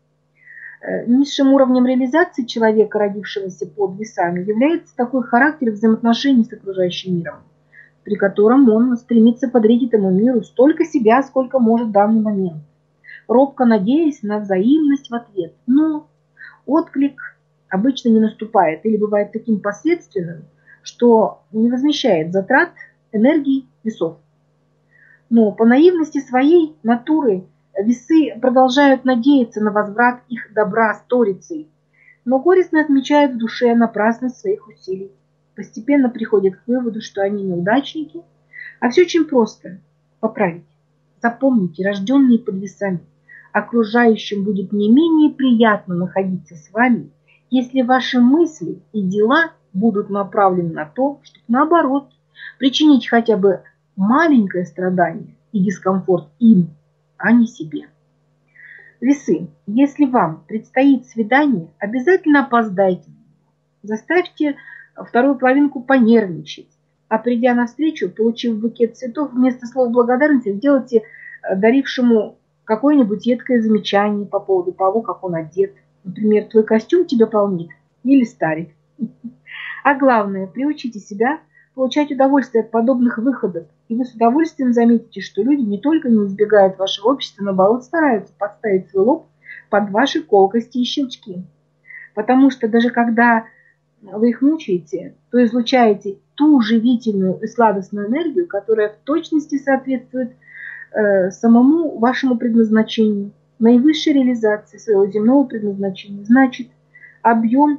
Низшим уровнем реализации человека, родившегося под весами, является такой характер взаимоотношений с окружающим миром, при котором он стремится подарить этому миру столько себя, сколько может в данный момент, робко надеясь на взаимность в ответ. Но отклик обычно не наступает или бывает таким посредственным, что не возмещает затрат энергии весов. Но по наивности своей натуры весы продолжают надеяться на возврат их добра сторицей, но горестно отмечают в душе напрасность своих усилий. Постепенно приходят к выводу, что они неудачники, а все очень просто – поправить. Запомните, рожденные под весами, окружающим будет не менее приятно находиться с вами, если ваши мысли и дела будут направлены на то, чтобы наоборот причинить хотя бы маленькое страдание и дискомфорт им, а не себе. Весы, если вам предстоит свидание, обязательно опоздайте. Заставьте вторую половинку понервничать. А придя навстречу, получив букет цветов, вместо слов благодарности сделайте дарившему какое-нибудь едкое замечание по поводу того, как он одет. Например, твой костюм тебя полнит или старит. А главное, приучите себя получать удовольствие от подобных выходов, и вы с удовольствием заметите, что люди не только не избегают вашего общества, но наоборот стараются подставить свой лоб под ваши колкости и щелчки. Потому что даже когда вы их мучаете, то излучаете ту живительную и сладостную энергию, которая в точности соответствует самому вашему предназначению, наивысшей реализации своего земного предназначения. Значит, объем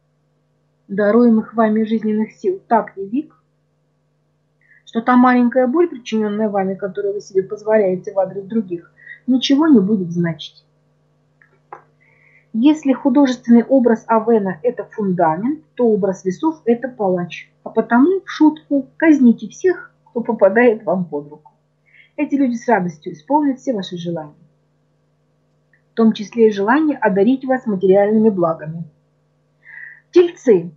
даруемых вами жизненных сил так велик, что та маленькая боль, причиненная вами, которую вы себе позволяете в адрес других, ничего не будет значить. Если художественный образ авена – это фундамент, то образ весов – это палач. А потому в шутку казните всех, кто попадает вам под руку. Эти люди с радостью исполнят все ваши желания, в том числе и желание одарить вас материальными благами. Тельцы.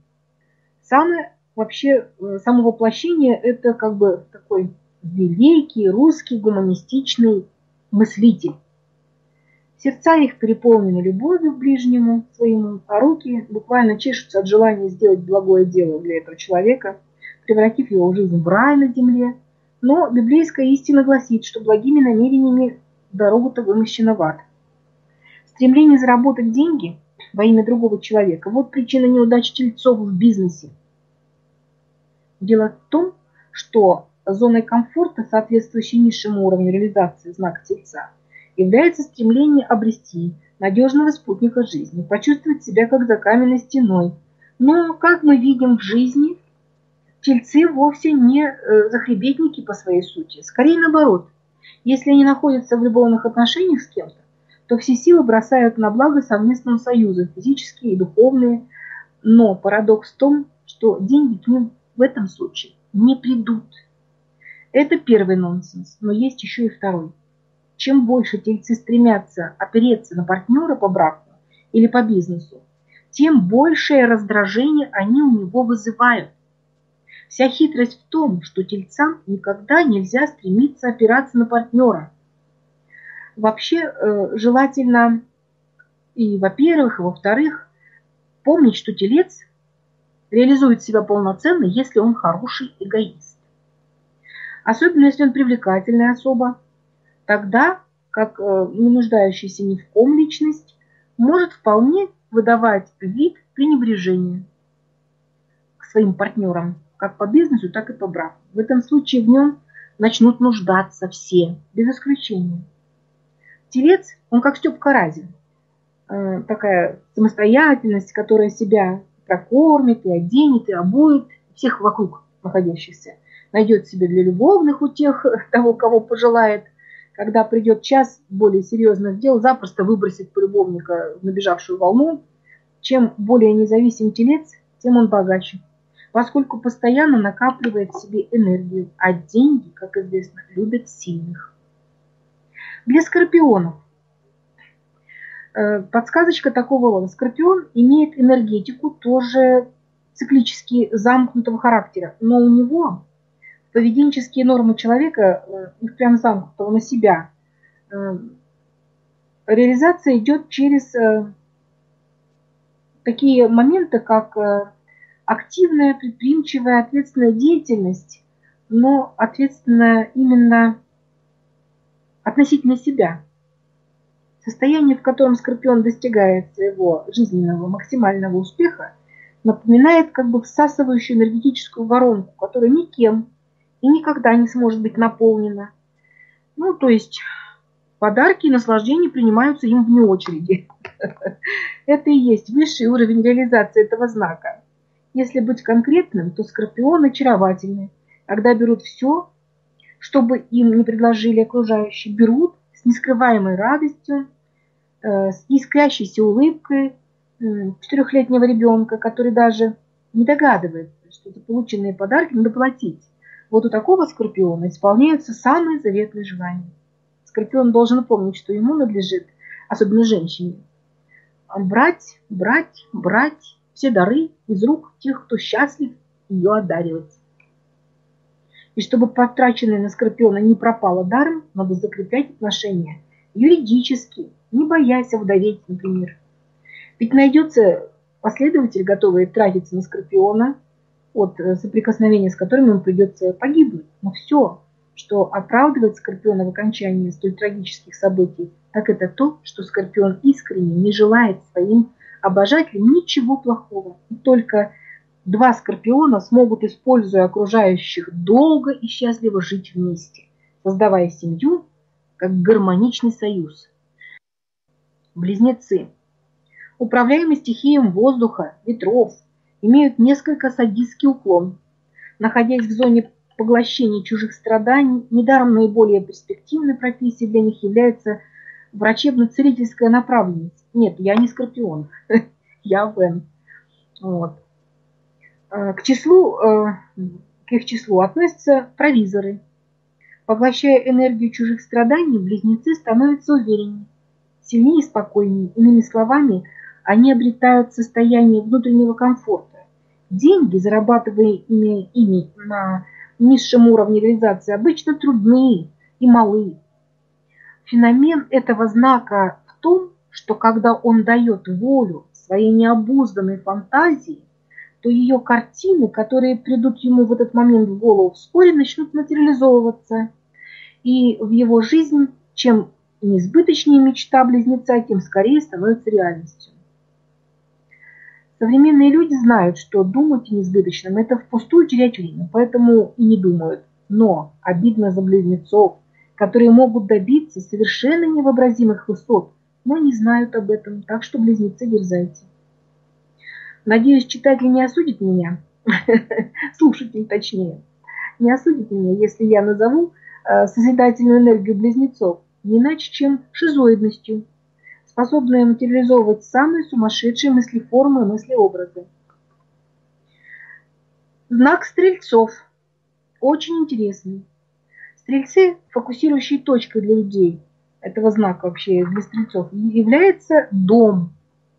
Само воплощение – это как бы такой великий русский гуманистичный мыслитель. Сердца их переполнены любовью к ближнему своему, а руки буквально чешутся от желания сделать благое дело для этого человека, превратив его жизнь в рай на земле. Но библейская истина гласит, что благими намерениями дорога-то вымощена в ад. Стремление заработать деньги во имя другого человека – вот причина неудач тельцов в бизнесе. Дело в том, что зоной комфорта, соответствующей низшему уровню реализации знака Тельца, является стремление обрести надежного спутника жизни, почувствовать себя как за каменной стеной. Но, как мы видим в жизни, Тельцы вовсе не захлебетники по своей сути. Скорее наоборот. Если они находятся в любовных отношениях с кем-то, то все силы бросают на благо совместного союза, физические и духовные. Но парадокс в том, что деньги к ним в этом случае не придут. Это первый нонсенс, но есть еще и второй. Чем больше тельцы стремятся опереться на партнера по браку или по бизнесу, тем большее раздражение они у него вызывают. Вся хитрость в том, что тельцам никогда нельзя стремиться опираться на партнера. Вообще желательно и во-первых, и во-вторых, помнить, что телец реализует себя полноценно, если он хороший эгоист. Особенно если он привлекательная особа, тогда как не нуждающаяся ни в ком личность может вполне выдавать вид пренебрежения к своим партнерам, как по бизнесу, так и по браку. В этом случае в нем начнут нуждаться все, без исключения. Телец, он как Степка Разин. Такая самостоятельность, которая себя прокормит, и оденет, и обует всех вокруг находящихся. Найдет себе для любовных утех того, кого пожелает. Когда придет час более серьезных дел, запросто выбросит полюбовника в набежавшую волну. Чем более независим телец, тем он богаче, поскольку постоянно накапливает в себе энергию, а деньги, как известно, любят сильных. Для скорпионов подсказочка такого рода. Скорпион имеет энергетику тоже циклически замкнутого характера, но у него поведенческие нормы человека, их прям замкнутого на себя, реализация идет через такие моменты, как активная, предприимчивая, ответственная деятельность, но ответственная именно относительно себя. Состояние, в котором скорпион достигает своего жизненного максимального успеха, напоминает как бы всасывающую энергетическую воронку, которая никем и никогда не сможет быть наполнена. Ну, то есть подарки и наслаждения принимаются им вне очереди. Это и есть высший уровень реализации этого знака. Если быть конкретным, то скорпионы очаровательны, когда берут все, что бы им не предложили окружающие, берут с нескрываемой радостью, с искрящейся улыбкой 4-летнего ребенка, который даже не догадывается, что за полученные подарки надо платить. Вот у такого скорпиона исполняются самые заветные желания. Скорпион должен помнить, что ему надлежит, особенно женщине, брать все дары из рук тех, кто счастлив ее одаривать. И чтобы потраченное на скорпиона не пропало даром, надо закреплять отношения юридически, не боясь овдоветь, например. Ведь найдется последователь, готовый тратиться на скорпиона, от соприкосновения с которым ему придется погибнуть. Но все, что оправдывает скорпиона в окончании столь трагических событий, так это то, что скорпион искренне не желает своим обожателям ничего плохого. И только 2 скорпиона смогут, используя окружающих, долго и счастливо жить вместе, создавая семью как гармоничный союз. Близнецы. Управляемые стихией воздуха, ветров, имеют несколько садистский уклон. Находясь в зоне поглощения чужих страданий, недаром наиболее перспективной профессией для них является врачебно-целительская направленность. Нет, я не скорпион, я Вен. Вот. К их числу относятся провизоры. Поглощая энергию чужих страданий, близнецы становятся увереннее, сильнее и спокойнее. Иными словами, они обретают состояние внутреннего комфорта. Деньги, зарабатываемые ими на низшем уровне реализации, обычно трудные и малы. Феномен этого знака в том, что когда он дает волю своей необузданной фантазии, то ее картины, которые придут ему в этот момент в голову, вскоре начнут материализовываться. И в его жизнь, чем и несбыточнее мечта близнеца, тем скорее становится реальностью. Современные люди знают, что думать о несбыточном – это впустую терять время, поэтому и не думают. Но обидно за близнецов, которые могут добиться совершенно невообразимых высот, но не знают об этом, так что, близнецы, дерзайте. Надеюсь, читатель не осудит меня, слушатель точнее, не осудит меня, если я назову созидательную энергию близнецов не иначе, чем шизоидностью, способная материализовывать самые сумасшедшие мыслеформы и мыслеобразы. Знак стрельцов. Очень интересный. Стрельцы, фокусирующей точкой для людей, этого знака вообще для стрельцов, является дом.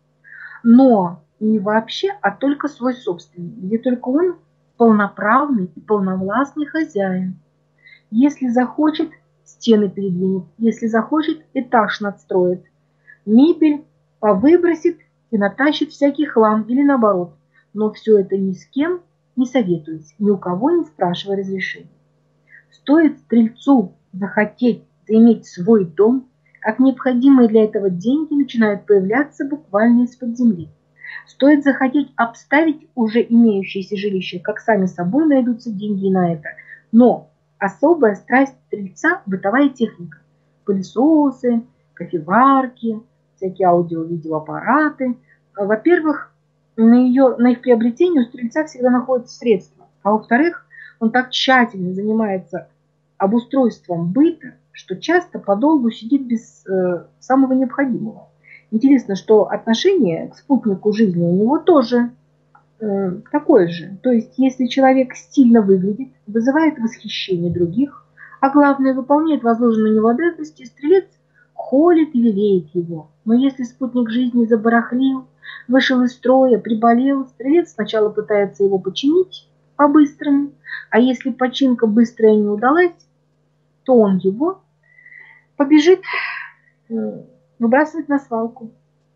Но не вообще, а только свой собственный, где только он полноправный и полновластный хозяин. Если захочет, стены передвинет, если захочет, этаж надстроит, мебель повыбросит и натащит всякий хлам или наоборот. Но все это ни с кем не советуясь, ни у кого не спрашивая разрешения. Стоит стрельцу захотеть иметь свой дом, как необходимые для этого деньги начинают появляться буквально из-под земли. Стоит захотеть обставить уже имеющееся жилище, как сами собой найдутся деньги на это. Но особая страсть стрельца – бытовая техника. Пылесосы, кофеварки, всякие аудио-видеоаппараты. Во-первых, на их приобретение у стрельца всегда находятся средства. А во-вторых, он так тщательно занимается обустройством быта, что часто подолгу сидит без самого необходимого. Интересно, что отношение к спутнику жизни у него тоже такое же. То есть, если человек стильно выглядит, вызывает восхищение других, а главное, выполняет возложенные на него обязанности, стрелец холит и лелеет его. Но если спутник жизни забарахлил, вышел из строя, приболел, стрелец сначала пытается его починить по-быстрому, а если починка быстрая не удалась, то он его побежит выбрасывать на свалку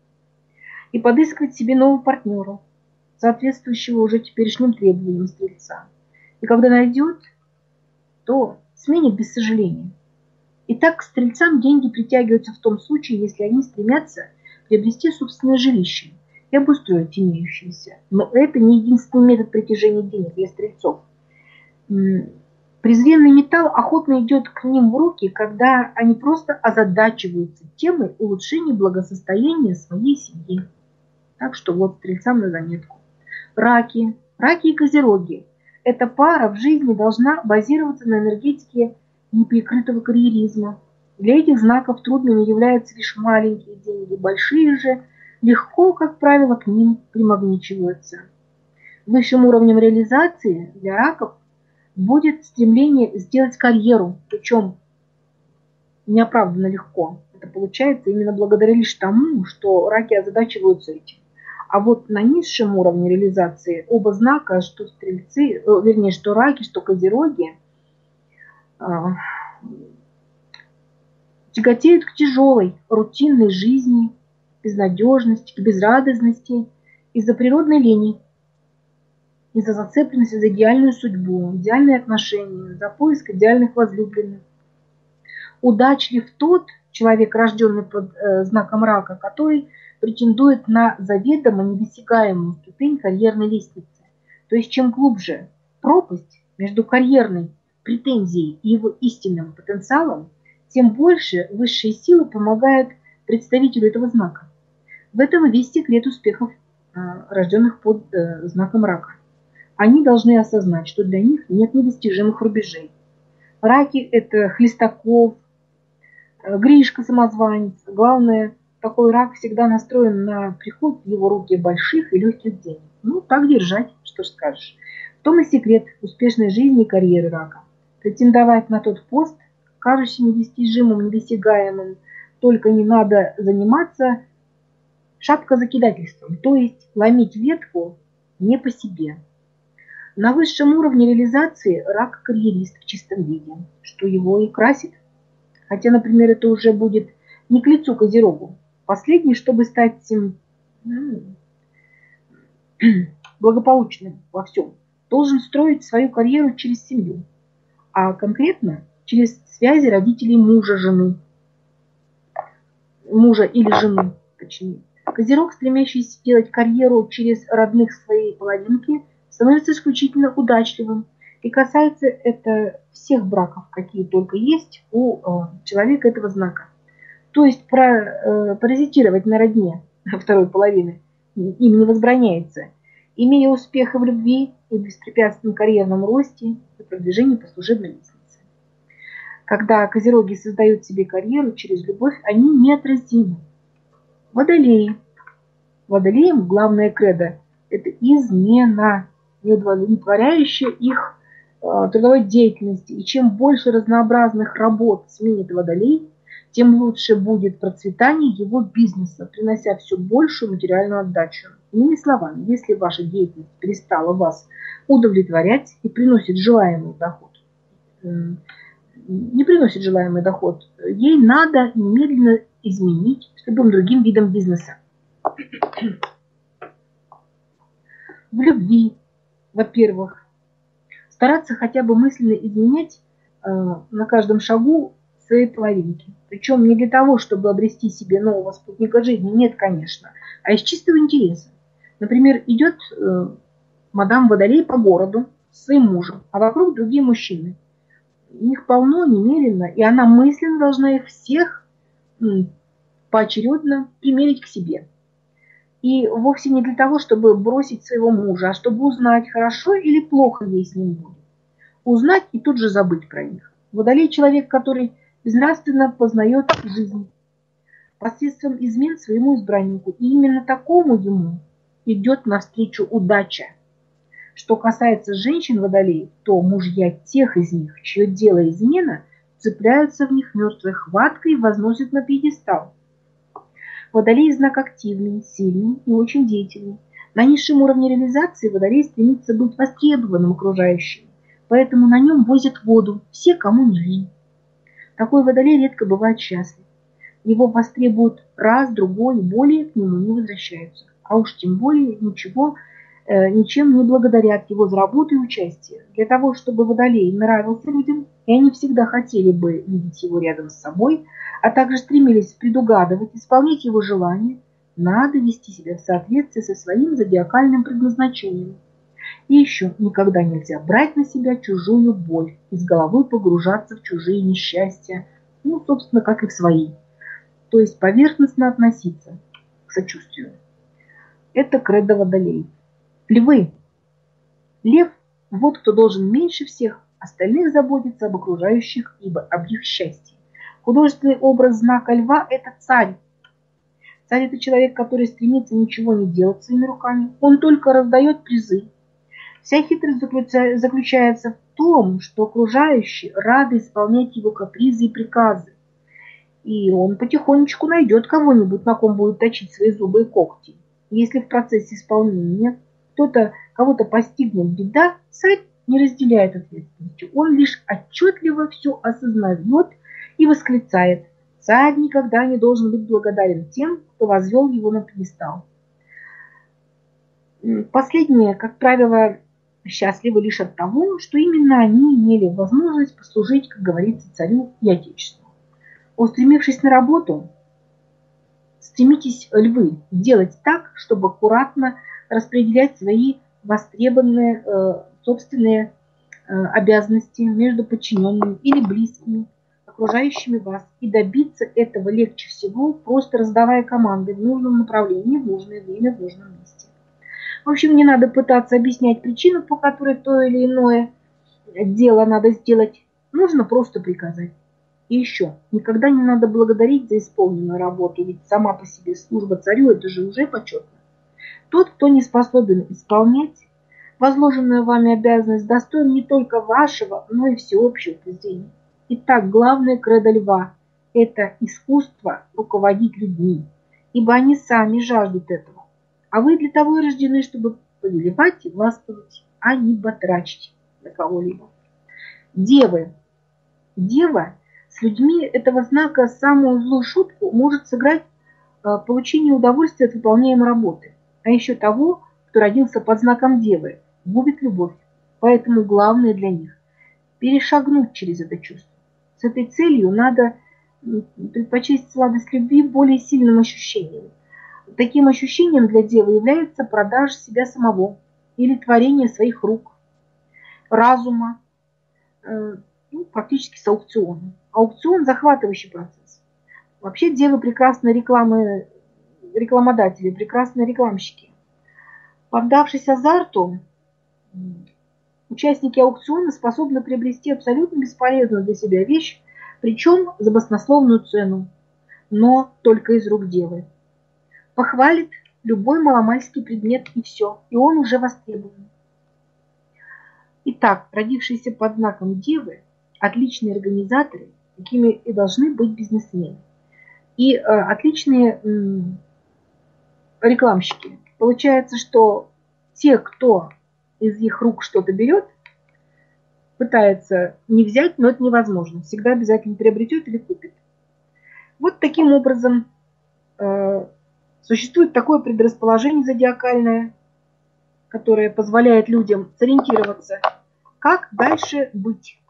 и подыскивать себе нового партнера, соответствующего уже теперешним требованиям стрельца. И когда найдет, то сменит без сожаления. Итак, к стрельцам деньги притягиваются в том случае, если они стремятся приобрести собственное жилище и обустроить имеющееся. Но это не единственный метод притяжения денег для стрельцов. Презренный металл охотно идет к ним в руки, когда они просто озадачиваются темой улучшения благосостояния своей семьи. Так что вот стрельцам на заметку. Раки и козероги. Эта пара в жизни должна базироваться на энергетике неприкрытого карьеризма. Для этих знаков трудными являются лишь маленькие деньги, большие же легко, как правило, к ним примагничиваются. Высшим уровнем реализации для раков будет стремление сделать карьеру, причем неоправданно легко. Это получается именно благодаря лишь тому, что раки озадачиваются этим. А вот на низшем уровне реализации оба знака, что стрельцы, вернее, что раки, что козероги, тяготеют к тяжелой, рутинной жизни, безнадежности, к безрадостности из-за природной лени, из-за зацепленности за идеальную судьбу, идеальные отношения, за поиск идеальных возлюбленных. Удачлив тот человек, рожденный под знаком рака, который претендует на заведомо недосягаемую ступень карьерной лестницы. То есть чем глубже пропасть между карьерной претензией и его истинным потенциалом, тем больше высшие силы помогают представителю этого знака. В этом и весь секрет успехов рожденных под знаком рака. Они должны осознать, что для них нет недостижимых рубежей. Раки – это Хлестаков, Гришка самозванец. Главное, такой рак всегда настроен на приход в его руки больших и легких денег. Ну, так держать, что ж скажешь. В том и секрет успешной жизни и карьеры рака. Претендовать на тот пост, кажущий недостижимым, недосягаемым, только не надо заниматься шапкозакидательством, то есть ломить ветку не по себе. На высшем уровне реализации рак карьерист в чистом виде, что его и красит. Хотя, например, это уже будет не к лицу козерогу. Последний, чтобы стать благополучным во всем, должен строить свою карьеру через семью, а конкретно через связи родителей мужа, жены. мужа или жены, точнее. Козерог, стремящийся сделать карьеру через родных своей половинки, становится исключительно удачливым. И касается это всех браков, какие только есть у человека этого знака. То есть паразитировать на родне второй половины им не возбраняется, имея успех и в любви, и в беспрепятственном карьерном росте, и продвижении по служебной лестнице. Когда козероги создают себе карьеру через любовь, они неотразимы. Водолеи. Водолеям главное кредо – это измена, не удовлетворяющая их трудовой деятельности. И чем больше разнообразных работ сменит водолей, тем лучше будет процветание его бизнеса, принося все большую материальную отдачу. Иными словами, если ваша деятельность перестала вас удовлетворять и приносит желаемый доход, не приносит желаемый доход, ей надо немедленно изменить с любым другим видом бизнеса. В любви, во-первых, стараться хотя бы мысленно изменять на каждом шагу своей половинки. Причем не для того, чтобы обрести себе нового спутника жизни, нет, конечно, а из чистого интереса. Например, идет мадам Водолей по городу с своим мужем, а вокруг другие мужчины. Их полно, немерено, и она мысленно должна их всех поочередно примерить к себе. И вовсе не для того, чтобы бросить своего мужа, а чтобы узнать, хорошо или плохо ей с ним будет. Узнать и тут же забыть про них. Водолей – человек, который безнравственно познает жизнь посредством измен своему избраннику. И именно такому ему идет навстречу удача. Что касается женщин-водолеев, то мужья тех из них, чье дело измена, цепляются в них мертвой хваткой и возносят на пьедестал. Водолей – знак активный, сильный и очень деятельный. На низшем уровне реализации водолей стремится быть востребованным окружающим, поэтому на нем возят воду все, кому не лень. Такой водолей редко бывает счастлив. Его востребуют раз, другой, и более к нему не возвращаются. А уж тем более ничем не благодарят его за работу и участие. Для того, чтобы водолей нравился людям, и они всегда хотели бы видеть его рядом с собой, а также стремились предугадывать, исполнять его желания, надо вести себя в соответствии со своим зодиакальным предназначением. И еще никогда нельзя брать на себя чужую боль, из головы погружаться в чужие несчастья, собственно, как и в свои. То есть поверхностно относиться к сочувствию. Это кредо водолей. Львы. Лев – вот кто должен меньше всех остальных заботиться об окружающих, ибо об их счастье. Художественный образ знака льва – это царь. Царь – это человек, который стремится ничего не делать своими руками. Он только раздает призы. Вся хитрость заключается в том, что окружающие рады исполнять его капризы и приказы. И он потихонечку найдет кого-нибудь, на ком будет точить свои зубы и когти. Если в процессе исполнения кого-то постигнет беда, царь не разделяет ответственности. Он лишь отчетливо все осознает и восклицает: царь никогда не должен быть благодарен тем, кто возвел его на пьедестал. Последние, как правило, счастливы лишь от того, что именно они имели возможность послужить, как говорится, царю и отечеству. Устремившись на работу, стремитесь, львы, делать так, чтобы аккуратно распределять свои востребованные собственные обязанности между подчиненными или близкими, окружающими вас. И добиться этого легче всего, просто раздавая команды в нужном направлении, в нужное время, в нужном месте. В общем, не надо пытаться объяснять причину, по которой то или иное дело надо сделать. Нужно просто приказать. И еще, никогда не надо благодарить за исполненную работу, ведь сама по себе служба царю – это же уже почетно. Тот, кто не способен исполнять возложенную вами обязанность, достоин не только вашего, но и всеобщего презрения. Итак, главное кредо льва – это искусство руководить людьми, ибо они сами жаждут этого. А вы для того и рождены, чтобы повелевать и властвовать, а не батрачить на кого-либо. Девы. Дева с людьми этого знака самую злую шутку может сыграть получение удовольствия от выполняемой работы. А еще того, кто родился под знаком Девы, губит любовь. Поэтому главное для них – перешагнуть через это чувство. С этой целью надо предпочесть сладость любви более сильным ощущением. Таким ощущением для девы является продажа себя самого или творение своих рук, разума, практически с аукциона. Аукцион – захватывающий процесс. Вообще девы прекрасные рекламодатели, прекрасные рекламщики. Поддавшись азарту, участники аукциона способны приобрести абсолютно бесполезную для себя вещь, причем за баснословную цену, но только из рук девы. Похвалит любой маломальский предмет и все, и он уже востребован. Итак, родившиеся под знаком девы, отличные организаторы, какими и должны быть бизнесмены, и отличные рекламщики. Получается, что те, кто из их рук что-то берет, пытается не взять, но это невозможно. Всегда обязательно приобретет или купит. Вот таким образом существует такое предрасположение зодиакальное, которое позволяет людям сориентироваться, как дальше быть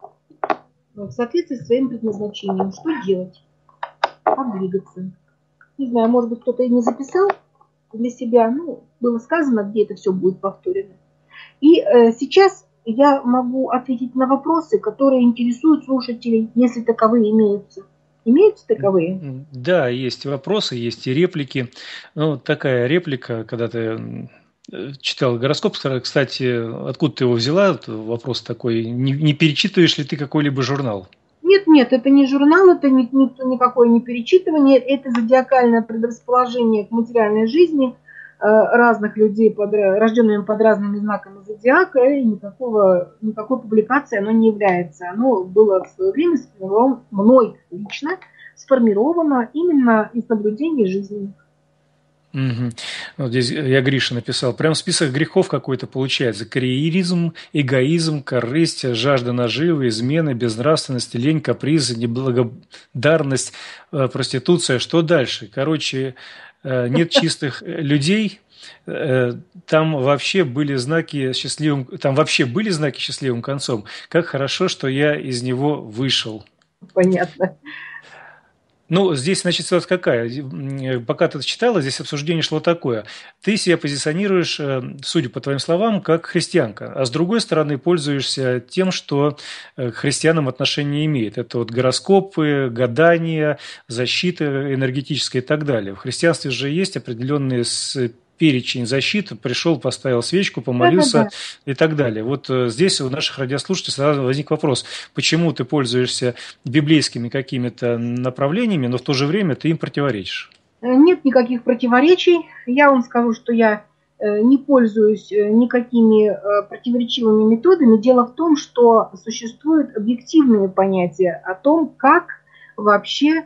в соответствии с своим предназначением, что делать, как двигаться. Не знаю, может быть, кто-то и не записал для себя, было сказано, где это все будет повторено. И сейчас я могу ответить на вопросы, которые интересуют слушателей, если таковые имеются. Имеются таковые? Да, есть вопросы, есть и реплики. Такая реплика, когда ты читал гороскоп, кстати, откуда ты его взяла? Вопрос такой, не перечитываешь ли ты какой-либо журнал? Нет, это не журнал, это никакое не перечитывание, это зодиакальное предрасположение к материальной жизни разных людей, рожденными под разными знаками зодиака, и никакой публикации оно не является. Оно было в свое время мной лично сформировано именно из наблюдений жизни. Угу. Вот здесь я Гриша написал. Прям список грехов какой-то получается. Карьеризм, эгоизм, корысть, жажда наживы, измены, безнравственность, лень, капризы, неблагодарность, проституция. Что дальше? Короче, нет чистых людей. Там вообще были знаки счастливым концом. Как хорошо, что я из него вышел. Понятно. Здесь, значит, ситуация какая? Пока ты читала, здесь обсуждение шло такое. Ты себя позиционируешь, судя по твоим словам, как христианка, а с другой стороны пользуешься тем, что к христианам отношение имеет. Это вот гороскопы, гадания, защита энергетическая и так далее. В христианстве же есть определенные перечень защит, пришел, поставил свечку, помолился и так далее. Вот здесь у наших радиослушателей сразу возник вопрос, почему ты пользуешься библейскими какими-то направлениями, но в то же время ты им противоречишь? Нет никаких противоречий. Я вам скажу, что я не пользуюсь никакими противоречивыми методами. Дело в том, что существуют объективные понятия о том, как вообще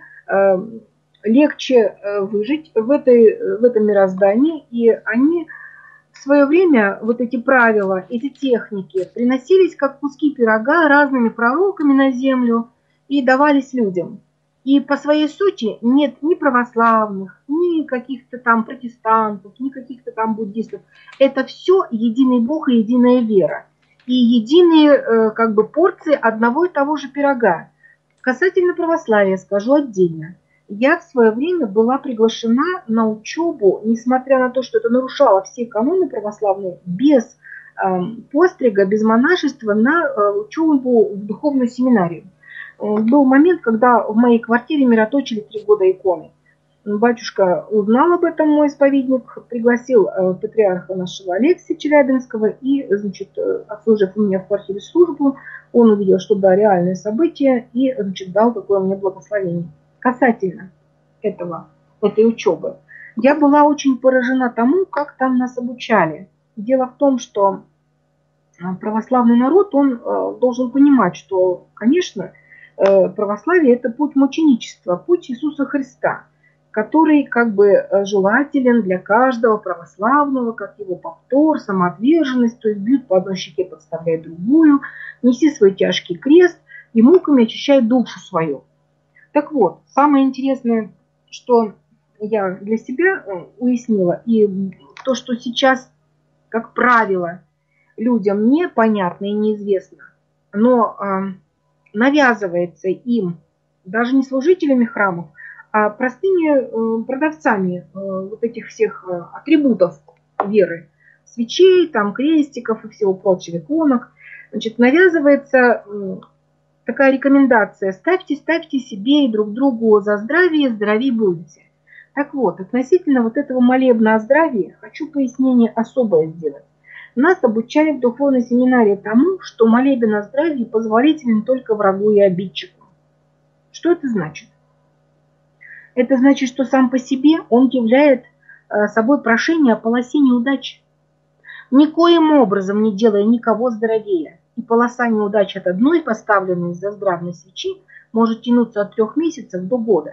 легче выжить в этом мироздании, и они в свое время, вот эти правила, эти техники, приносились как куски пирога разными пророками на землю и давались людям. И по своей сути нет ни православных, ни каких-то там протестантов, ни каких-то там буддистов. Это все единый Бог и единая вера. И единые порции одного и того же пирога. Касательно православия скажу отдельно. Я в свое время была приглашена на учебу, несмотря на то, что это нарушало все каноны православные, без пострига, без монашества, на учебу в духовную семинарию. Был момент, когда в моей квартире мироточили 3 года иконы. Батюшка узнал об этом, мой исповедник, пригласил патриарха нашего Алексия Челябинского, и, отслужив у меня в квартире службу, он увидел, что да, реальное событие, и, дал такое мне благословение. Касательно этой учебы, я была очень поражена тому, как там нас обучали. Дело в том, что православный народ, он должен понимать, что, конечно, православие – это путь мученичества, путь Иисуса Христа, который желателен для каждого православного, как его повтор, самоотверженность, то есть бьют по одной щеке, подставляют другую, неси свой тяжкий крест и муками очищай душу свою. Так вот, самое интересное, что я для себя уяснила, и то, что сейчас, как правило, людям непонятно и неизвестно, но навязывается им даже не служителями храмов, а простыми продавцами вот этих всех атрибутов веры. Свечей, там, крестиков и всего прочего, иконок. Значит, навязывается такая рекомендация: ставьте себе и друг другу за здравие, здоровей будете. Так вот, относительно вот этого молебна о здравии хочу пояснение особое сделать. Нас обучали в духовной семинарии тому, что молебен о здравии позволителен только врагу и обидчику. Что это значит? Это значит, что сам по себе он являет собой прошение о полосе неудач, никоим образом не делая никого здоровее. И полоса неудач от одной поставленной за здравной свечи может тянуться от 3 месяцев до года.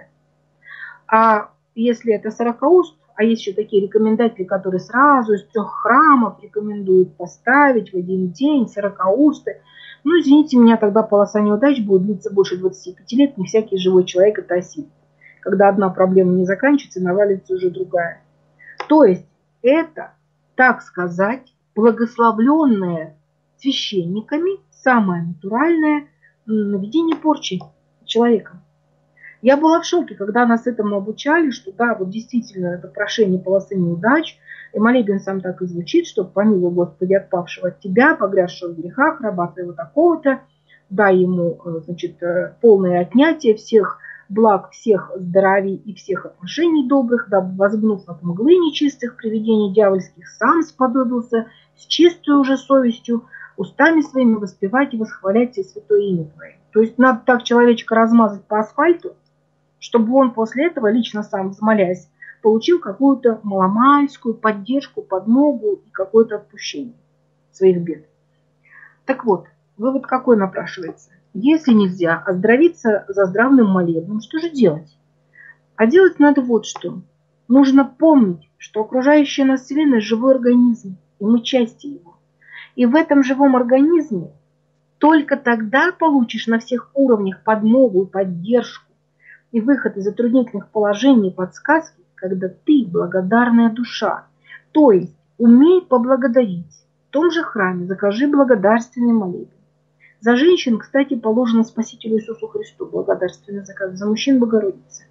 А если это 40 уст, а есть еще такие рекомендатели, которые сразу из 3 храмов рекомендуют поставить в один день 40 усты, ну, извините меня, тогда полоса неудач будет длиться больше 25 лет, не всякий живой человек это осилит. Когда одна проблема не заканчивается, навалится уже другая. То есть это, так сказать, благословленное священниками самое натуральное наведение порчи человека. Я была в шоке, когда нас этому обучали, что да, вот действительно это прошение полосы неудач, и молебен сам так и звучит, что помилуй, Господи, отпавшего от Тебя, погрязшего в грехах, раба Твоего такого-то, дай ему, значит, полное отнятие всех благ, всех здоровий и всех отношений добрых, дабы, возгнув от мглы нечистых привидений дьявольских, сам сподобился с чистой уже совестью устами своими воспевать и восхвалять Тебе святое имя Твое. То есть надо так человечка размазать по асфальту, чтобы он после этого, лично сам взмолясь, получил какую-то маломальскую поддержку, подмогу и какое-то отпущение своих бед. Так вот, вывод какой напрашивается? Если нельзя оздоровиться за здравным молебном, что же делать? А делать надо вот что. Нужно помнить, что окружающая нас Вселенная – живой организм, и мы части его. И в этом живом организме только тогда получишь на всех уровнях подмогу и поддержку, и выход из затруднительных положений и подсказки, когда ты благодарная душа. То есть умей поблагодарить. В том же храме закажи благодарственный молебен. За женщин, кстати, положено Спасителю Иисусу Христу благодарственный заказ, за мужчин Богородице.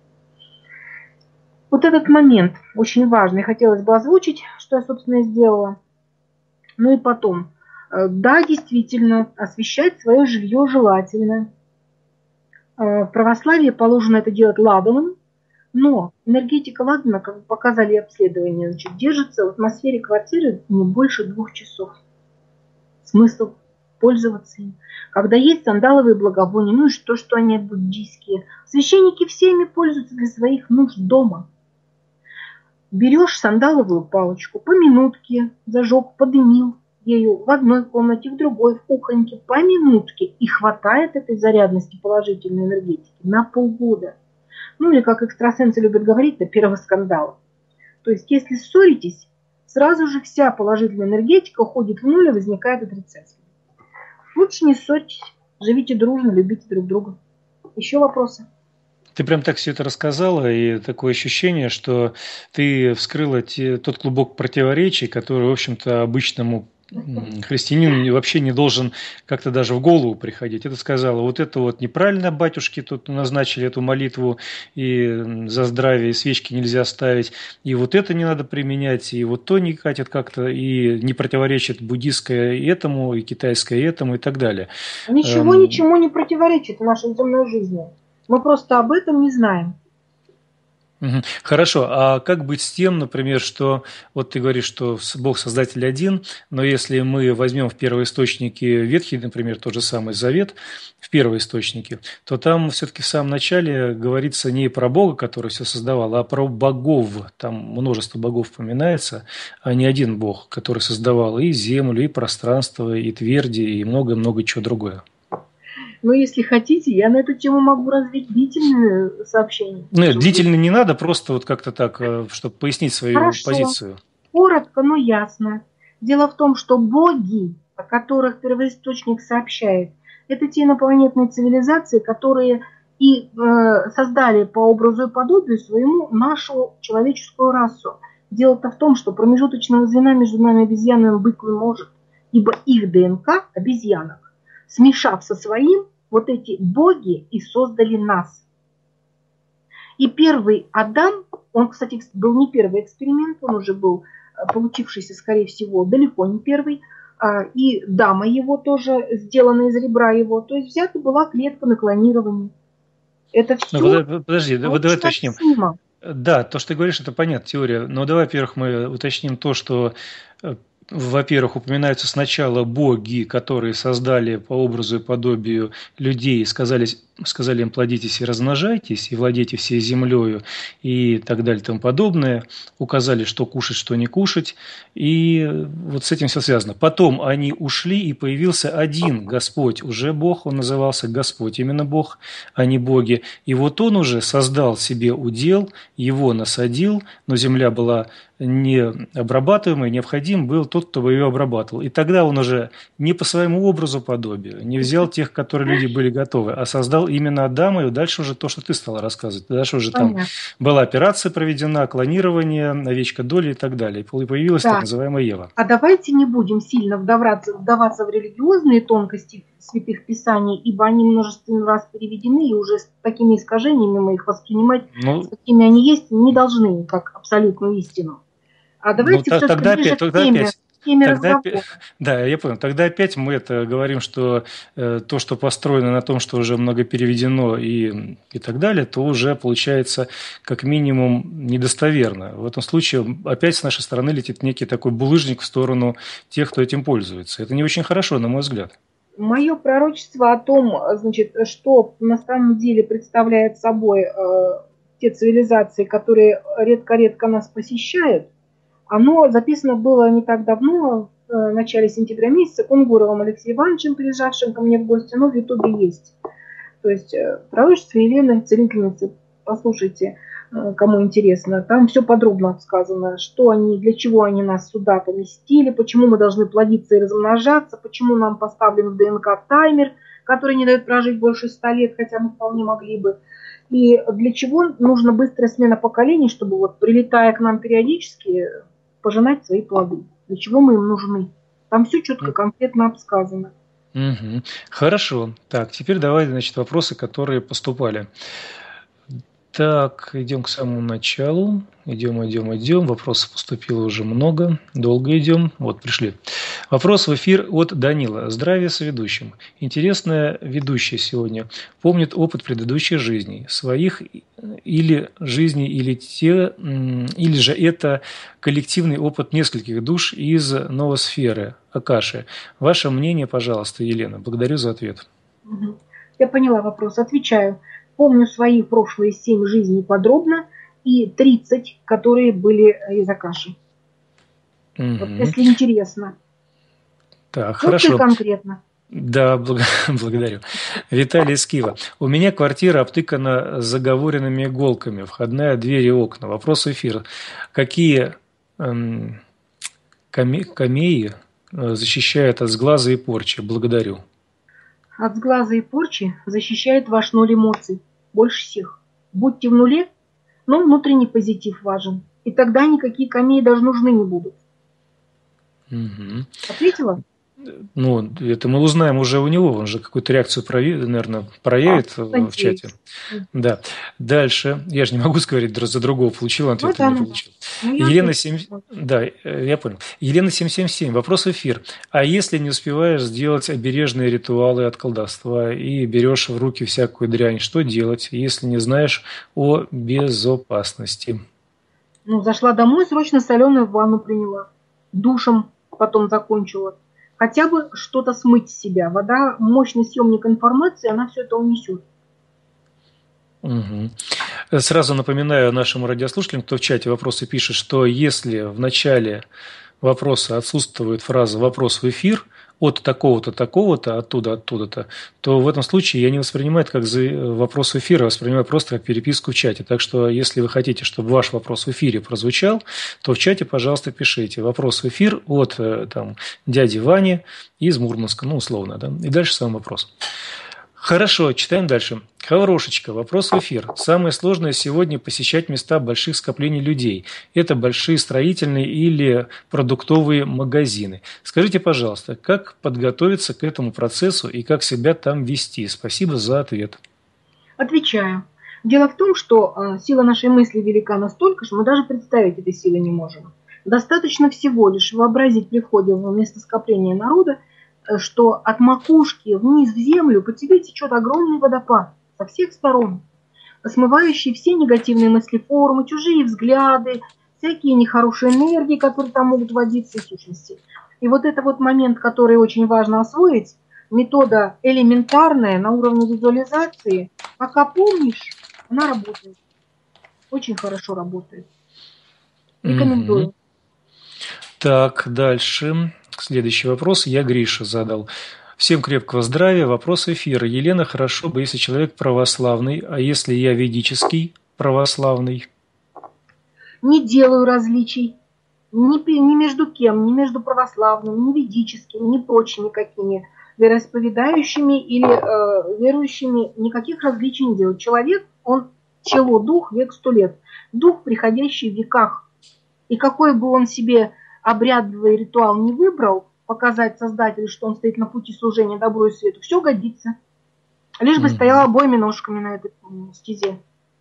Вот этот момент очень важный, хотелось бы озвучить, что я, собственно, и сделала. Ну и потом, да, действительно, освещать свое жилье желательно. В православии положено это делать ладаном, но энергетика ладана, как показали обследования, значит, держится в атмосфере квартиры не больше 2 часов. Смысл пользоваться им. Когда есть сандаловые благовония, ну и что они буддийские. Священники всеми пользуются для своих нужд дома. Берешь сандаловую палочку, по минутке зажег, подымил ею в одной комнате, в другой, в кухоньке, по минутке, и хватает этой зарядности положительной энергетики на полгода. Ну или, как экстрасенсы любят говорить, до первого скандала. То есть, если ссоритесь, сразу же вся положительная энергетика уходит в нуль и возникает отрицательная. Лучше не ссорьтесь, живите дружно, любите друг друга. Еще вопросы? Ты прям так все это рассказала, и такое ощущение, что ты вскрыла тот клубок противоречий, который, в общем-то, обычному христианин вообще не должен как-то даже в голову приходить. Это сказала, вот это вот неправильно, батюшки тут назначили эту молитву, и за здравие и свечки нельзя ставить, и вот это не надо применять, и вот то не катит как-то, и не противоречит буддийское этому, и китайское этому, и так далее. Ничего ничему не противоречит в нашей земной жизни. Мы просто об этом не знаем. Хорошо, а как быть с тем, например, что вот ты говоришь, что Бог Создатель один, но если мы возьмем в первоисточнике Ветхий, например, тот же самый Завет, в первоисточнике, то там все-таки в самом начале говорится не про Бога, который все создавал, а про богов. Там множество богов упоминается, а не один Бог, который создавал и землю, и пространство, и тверди, и много-много чего другое. Но если хотите, я на эту тему могу развить длительное сообщение. Нет, длительно не надо, просто вот как-то так, чтобы пояснить свою позицию. Коротко, но ясно. Дело в том, что боги, о которых первоисточник сообщает, это те инопланетные цивилизации, которые и создали по образу и подобию своему нашу человеческую расу. Дело-то в том, что промежуточного звена между нами и обезьянами быть не может, ибо их ДНК, обезьянок, смешав со своим, вот эти боги и создали нас. И первый Адам, он, кстати, был не первый эксперимент, он уже был получившийся, скорее всего, далеко не первый, и дама его тоже сделана из ребра его, то есть взята была клетка на клонирование. Это все. Подожди, давай уточним. Да, то, что ты говоришь, это понятна теория. Но давай, во-первых, мы уточним то, что, во-первых, упоминаются сначала боги, которые создали по образу и подобию людей, сказали им плодитесь и размножайтесь, и владейте всей землею, и так далее и тому подобное. Указали, что кушать, что не кушать. И вот с этим все связано. Потом они ушли, и появился один Господь, уже Бог, он назывался Господь, именно Бог, а не боги. И вот он уже создал себе удел, его насадил, но земля была необрабатываемой, необходим был тот, кто бы ее обрабатывал. И тогда он уже не по своему образу подобию, не взял тех, которые люди были готовы, а создал именно Адама, и дальше уже то, что ты стала рассказывать. Дальше уже там была операция проведена, клонирование, овечка доли и так далее. И появилась так называемая Ева. А давайте не будем сильно вдаваться в религиозные тонкости святых писаний, ибо они множественный раз переведены, и уже с такими искажениями мы их воспринимать, какими они есть, не должны, как абсолютную истину. А давайте все-таки ближе к теме разговора. Да, я понял. Тогда опять мы это говорим, что то, что построено на том, что уже много переведено и так далее, то уже получается как минимум недостоверно. В этом случае опять с нашей стороны летит некий такой булыжник в сторону тех, кто этим пользуется. Это не очень хорошо, на мой взгляд. Мое пророчество о том, значит, что на самом деле представляет собой те цивилизации, которые редко-редко нас посещают, оно записано было не так давно, в начале сентября месяца, Кунгуровым Алексеем Ивановичем, приезжавшим ко мне в гости, но в Ютубе есть. То есть пророчество Елены, целительницы, послушайте, кому интересно, там все подробно сказано, что они, для чего они нас сюда поместили, почему мы должны плодиться и размножаться, почему нам поставлен в ДНК таймер, который не дает прожить больше 100 лет, хотя мы вполне могли бы. И для чего нужна быстрая смена поколений, чтобы вот прилетая к нам периодически пожинать свои плоды. Для чего мы им нужны? Там все четко, конкретно обсказано. Угу. Хорошо. Так, теперь давай, значит, вопросы, которые поступали. Так, идем к самому началу. Идем. Вопросов поступило уже много. Долго идем. Вот, пришли. Вопрос в эфир от Данила. Здравия соведущим. Интересная ведущая сегодня. Помнит опыт предыдущих жизней. Своих или жизней, или же это коллективный опыт нескольких душ из ноосферы, Акаши. Ваше мнение, пожалуйста, Елена. Благодарю за ответ. Я поняла вопрос. Отвечаю. Помню свои прошлые 7 жизней подробно и 30, которые были из Акаши. Вот, если интересно. Так, хорошо. Конкретно. Да, благодарю. Виталий Скива. У меня квартира обтыкана заговоренными иголками. Входная дверь и окна. Вопрос эфира. Какие камеи защищают от сглаза и порчи? Благодарю. От сглаза и порчи защищает ваш ноль эмоций. Больше всех. Будьте в нуле, но внутренний позитив важен. И тогда никакие камеи даже нужны не будут. Угу. Ответила? Ну, это мы узнаем уже у него. Он же какую-то реакцию, наверное, проявит в чате. Да. Дальше. Я же не могу сказать за другого. Получил ответ или не получил. Елена 7... Да, я понял. Елена 777. Вопрос в эфир. А если не успеваешь сделать обережные ритуалы от колдовства и берешь в руки всякую дрянь, что делать, если не знаешь о безопасности? Ну, зашла домой, срочно соленую ванну приняла. Душем потом закончила. Хотя бы что-то смыть с себя. Вода – мощный съемник информации, она все это унесет. Угу. Сразу напоминаю нашим радиослушателям, кто в чате вопросы пишет, что если в начале вопроса отсутствует фраза «вопрос в эфир», от такого-то, такого-то, оттуда-то, то в этом случае я не воспринимаю это как вопрос в эфире, а воспринимаю просто как переписку в чате. Так что, если вы хотите, чтобы ваш вопрос в эфире прозвучал, то в чате, пожалуйста, пишите. Вопрос в эфир от дяди Вани из Мурманска, условно, да, и дальше сам вопрос. Хорошо, читаем дальше. Хорошечка, вопрос в эфир. Самое сложное сегодня посещать места больших скоплений людей. Это большие строительные или продуктовые магазины. Скажите, пожалуйста, как подготовиться к этому процессу и как себя там вести? Спасибо за ответ. Отвечаю. Дело в том, что сила нашей мысли велика настолько, что мы даже представить этой силы не можем. Достаточно всего лишь вообразить при входе в место скопления народа, что от макушки вниз в землю по тебе течет огромный водопад со всех сторон, смывающий все негативные мыслеформы, чужие взгляды, всякие нехорошие энергии, которые там могут водиться в сущности. И вот это вот момент, который очень важно освоить, метода элементарная на уровне визуализации, пока помнишь, она работает. Очень хорошо работает. Рекомендую. Так, дальше. Следующий вопрос я Гриша задал. Всем крепкого здравия. Вопрос эфира. Елена, хорошо бы, если человек православный, а если я ведический православный? Не делаю различий ни между кем, ни между православным, ни ведическим, ни прочими какими вероисповедающими или верующими. Никаких различий не делаю. Человек, он чело, дух, век 100 лет. Дух, приходящий в веках. И какой бы он себе обрядовый ритуал не выбрал, показать Создателю, что он стоит на пути служения добру и свету, все годится. Лишь бы стоял обоими ножками на этой стезе.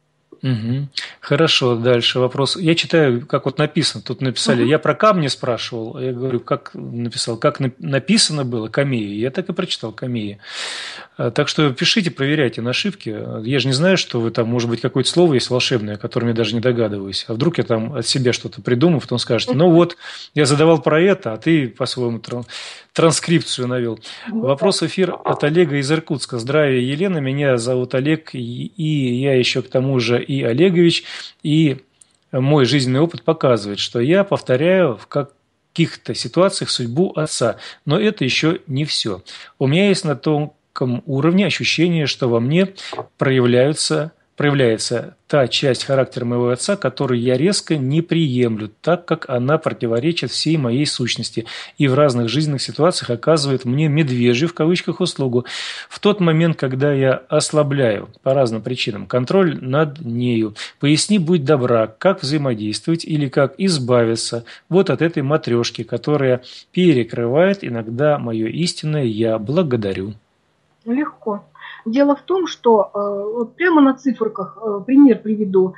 Хорошо, дальше вопрос. Я читаю, как вот написано. Тут написали, я про камни спрашивал, я говорю, как написал, как написано было, камеи. Я так и прочитал, камеи. Так что пишите, проверяйте на ошибки. Я же не знаю, что вы там, может быть, какое-то слово есть волшебное, о котором я даже не догадываюсь. А вдруг я там от себя что-то придумаю, потом скажете, ну вот, я задавал про это, а ты по-своему транскрипцию навел. Вопрос эфир от Олега из Иркутска. Здравия, Елена, меня зовут Олег, и я еще к тому же и Олегович, и мой жизненный опыт показывает, что я повторяю в каких-то ситуациях судьбу отца, но это еще не все. У меня есть на тонком уровне ощущение, что во мне проявляется та часть характера моего отца, которую я резко не приемлю, так как она противоречит всей моей сущности и в разных жизненных ситуациях оказывает мне «медвежью» в кавычках услугу. В тот момент, когда я ослабляю по разным причинам контроль над нею, поясни, будь добра, как взаимодействовать или как избавиться вот от этой матрешки, которая перекрывает иногда мое истинное «я». Благодарю. Легко. Дело в том, что вот прямо на циферках пример приведу.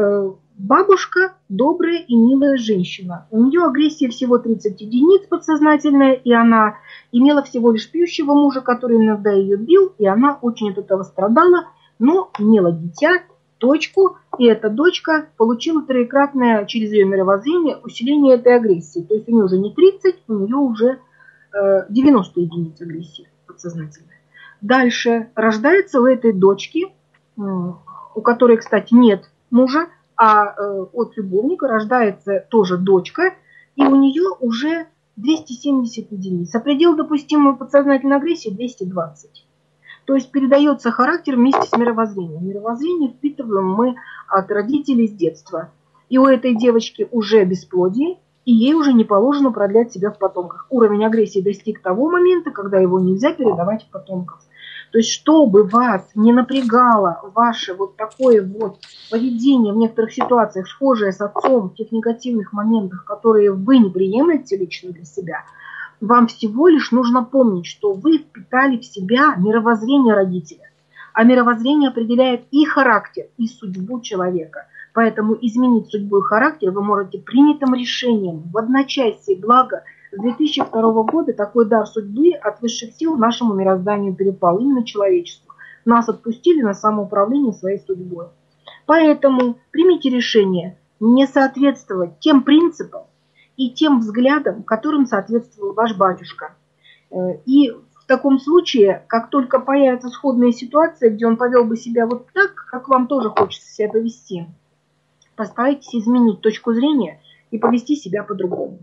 Бабушка добрая и милая женщина. У нее агрессия всего 30 единиц подсознательная, и она имела всего лишь пьющего мужа, который иногда ее бил, и она очень от этого страдала, но имела дитя, дочку, и эта дочка получила троекратное через ее мировоззрение усиление этой агрессии. То есть у нее уже не 30, у нее уже 90 единиц агрессии подсознательной. Дальше рождается у этой дочки, у которой, кстати, нет мужа, а от любовника рождается тоже дочка, и у нее уже 270 единиц. А предел допустимой подсознательной агрессии 220. То есть передается характер вместе с мировоззрением. Мировоззрение впитываем мы от родителей с детства. И у этой девочки уже бесплодие, и ей уже не положено продлять себя в потомках. Уровень агрессии достиг того момента, когда его нельзя передавать в потомков. То есть, чтобы вас не напрягало ваше вот такое вот поведение в некоторых ситуациях, схожее с отцом, в тех негативных моментах, которые вы не приемлете лично для себя, вам всего лишь нужно помнить, что вы впитали в себя мировоззрение родителя. А мировоззрение определяет и характер, и судьбу человека. Поэтому изменить судьбу и характер вы можете принятым решением в одночасье. Благо, с 2002 года такой дар судьбы от высших сил нашему мирозданию перепал, именно человечеству. Нас отпустили на самоуправление своей судьбой. Поэтому примите решение не соответствовать тем принципам и тем взглядам, которым соответствовал ваш батюшка. И в таком случае, как только появится сходная ситуация, где он повел бы себя вот так, как вам тоже хочется себя повести, постарайтесь изменить точку зрения и повести себя по-другому.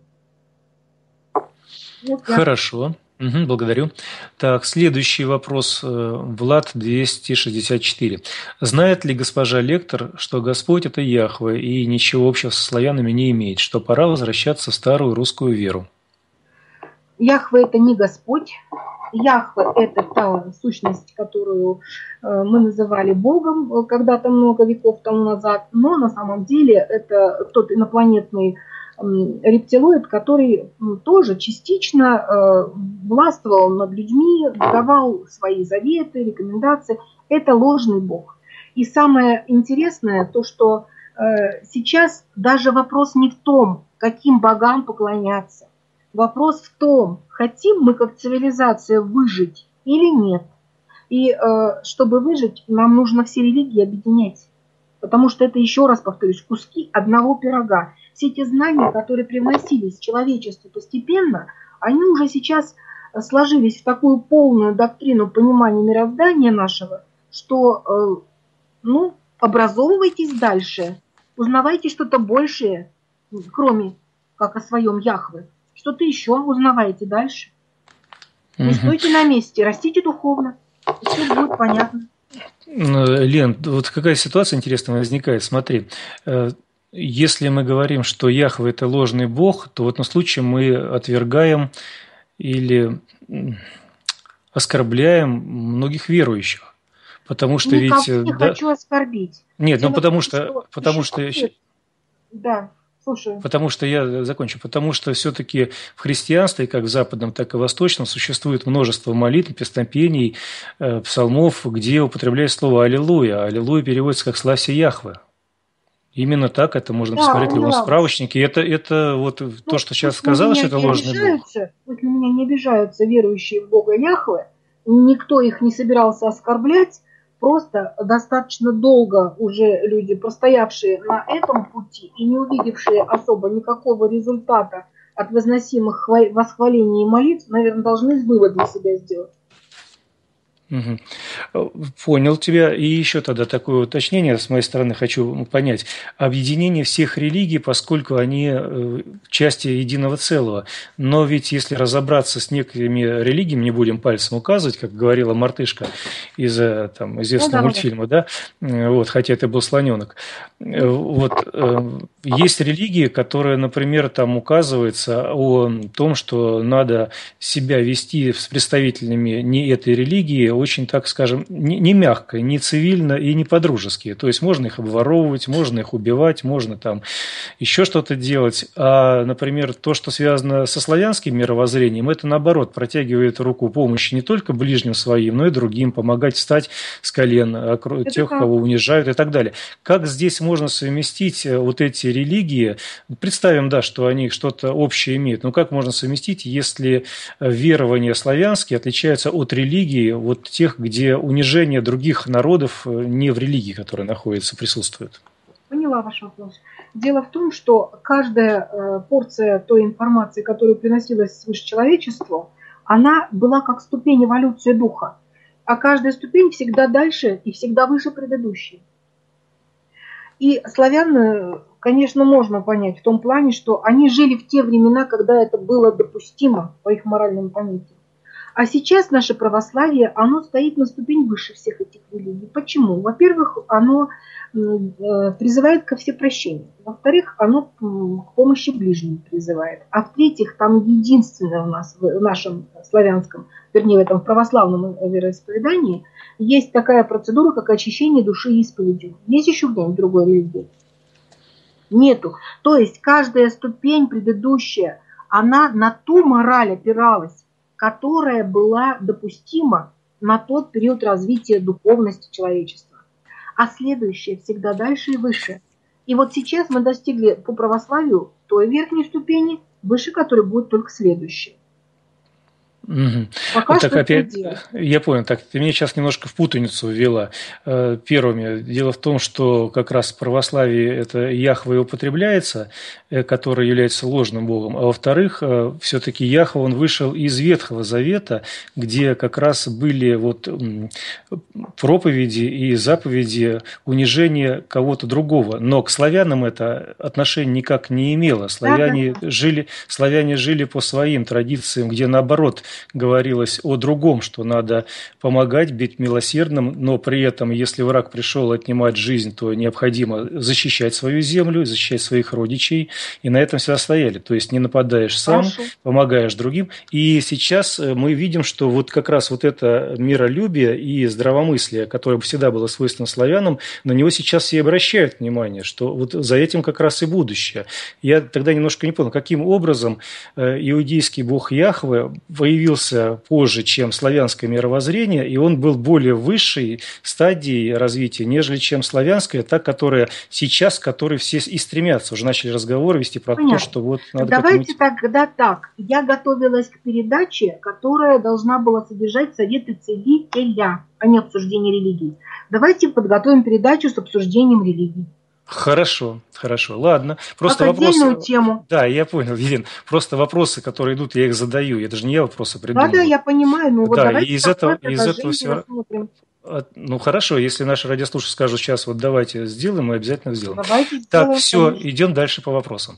Хорошо, благодарю. Так, следующий вопрос. Влад 264. Знает ли госпожа лектор, что Господь – это Яхве и ничего общего со славянами не имеет, что пора возвращаться в старую русскую веру? Яхве – это не Господь. Яхве – это та сущность, которую мы называли Богом когда-то много веков тому назад, но на самом деле это тот инопланетный рептилоид, который тоже частично властвовал над людьми, давал свои заветы, рекомендации. Это ложный бог. И самое интересное, то, что сейчас даже вопрос не в том, каким богам поклоняться. Вопрос в том, хотим мы как цивилизация выжить или нет. И чтобы выжить, нам нужно все религии объединять. Потому что это, еще раз повторюсь, куски одного пирога. Все те знания, которые привносились в человечество постепенно, они уже сейчас сложились в такую полную доктрину понимания мироздания нашего, что, образовывайтесь дальше, узнавайте что-то большее, кроме как о своем Яхве. Что-то еще узнавайте дальше. Не стойте на месте, растите духовно, и все будет понятно. Лен, вот какая ситуация интересная возникает. Смотри, если мы говорим, что Яхве – это ложный бог, то в этом случае мы отвергаем или оскорбляем многих верующих. Потому что Никого не хочу оскорбить. Нет, потому что Да, слушаю. Потому что я закончу. Потому что все-таки в христианстве, как в западном, так и в восточном, существует множество молитв, песнопений, псалмов, где употребляется слово «Аллилуйя». «Аллилуйя» переводится как «Славься Яхве». Именно так это можно посмотреть в любом справочнике. Это вот то, что сейчас сказала, что это ложный бог. Вот на меня не обижаются верующие в Бога Яхве. Никто их не собирался оскорблять. Просто достаточно долго уже люди, простоявшие на этом пути и не увидевшие особо никакого результата от возносимых восхвалений и молитв, наверное, должны вывод для себя сделать. Понял тебя. И еще тогда такое уточнение с моей стороны хочу понять. Объединение всех религий, поскольку они части единого целого. Но ведь если разобраться с некими религиями, не будем пальцем указывать, как говорила мартышка из известного мультфильма, да? Вот, хотя это был слоненок. Вот, есть религии, которые, например, там указывается о том, что надо себя вести с представителями не этой религии очень, так скажем, не мягко, не цивильно и не по-дружески. То есть можно их обворовывать, можно их убивать, можно там еще что-то делать. А, например, то, что связано со славянским мировоззрением, это наоборот протягивает руку помощи не только ближним своим, но и другим, помогать встать с колен тех, кого унижают и так далее. Как здесь можно совместить вот эти религии? Представим, да, что они что-то общее имеют, но как можно совместить, если верования славянские отличаются от религии вот тех, где унижение других народов не в религии, которая находится, присутствует? Поняла ваш вопрос. Дело в том, что каждая порция той информации, которая приносилась свыше человечеству, она была как ступень эволюции духа. А каждая ступень всегда дальше и всегда выше предыдущей. И славян, конечно, можно понять в том плане, что они жили в те времена, когда это было допустимо по их моральным понятиям. А сейчас наше православие, оно стоит на ступень выше всех этих религий. Почему? Во-первых, оно призывает ко всепрощению. Во-вторых, оно к помощи ближним призывает. А в-третьих, там единственное у нас в нашем славянском, вернее, в этом православном вероисповедании, есть такая процедура, как очищение души исповедью. Есть еще где-нибудь другой религии? Нету. То есть каждая ступень предыдущая, она на ту мораль опиралась, которая была допустима на тот период развития духовности человечества. А следующее всегда дальше и выше. И вот сейчас мы достигли по православию той верхней ступени, выше которой будет только следующая. Угу. Пока так опять, я понял, так ты меня сейчас немножко в путаницу ввела первыми. Дело в том, что как раз в православии это Яхве употребляется, который является ложным богом, а во-вторых, все-таки Яхве, он вышел из Ветхого Завета, где как раз были вот проповеди и заповеди унижения кого-то другого, но к славянам это отношение никак не имело. Славяне жили по своим традициям, где наоборот говорилось о другом, что надо помогать, быть милосердным, но при этом, если враг пришел отнимать жизнь, то необходимо защищать свою землю, защищать своих родичей, и на этом всегда стояли. То есть не нападаешь сам, помогаешь другим. И сейчас мы видим, что вот как раз вот это миролюбие и здравомыслие, которое всегда было свойственно славянам, на него сейчас все обращают внимание, что вот за этим как раз и будущее. Я тогда немножко не понял, каким образом иудейский бог Яхве появился появился позже, чем славянское мировоззрение, и он был более высшей стадией развития, нежели чем славянское, та, которая сейчас, к которой все и стремятся. Уже начали разговоры вести про то, что вот надо Давайте тогда так. Я готовилась к передаче, которая должна была содержать советы целителя, а не обсуждение религии. Давайте подготовим передачу с обсуждением религии. Хорошо. Ладно. Просто как вопросы. Отдельную тему. Да, я понял, Елена. Просто вопросы, которые идут, я их задаю. Это же не я вопросы придумываю. Да, я понимаю. Но вот да, давайте и из этого все. рассмотрим. Ну хорошо, если наши радиослушатели скажут сейчас, вот давайте сделаем, мы обязательно сделаем. Давайте сделаем. Так, все, идем дальше по вопросам.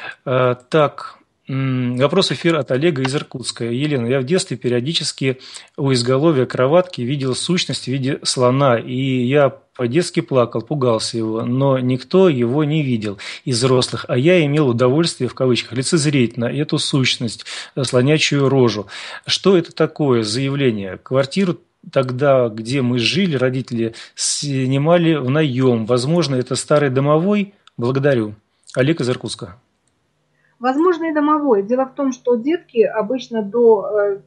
Так, вопрос эфира от Олега из Иркутска. Елена, я в детстве периодически у изголовья кроватки видел сущность в виде слона, и я по-детски плакал, пугался его, но никто его не видел из взрослых, а я имел удовольствие, в кавычках, лицезреть на эту сущность, слонячую рожу. Что это такое заявление? Квартиру тогда, где мы жили, родители снимали в наем. Возможно, это старый домовой? Благодарю. Олег из Иркутска. Возможно, и домовой. Дело в том, что детки обычно до 5-7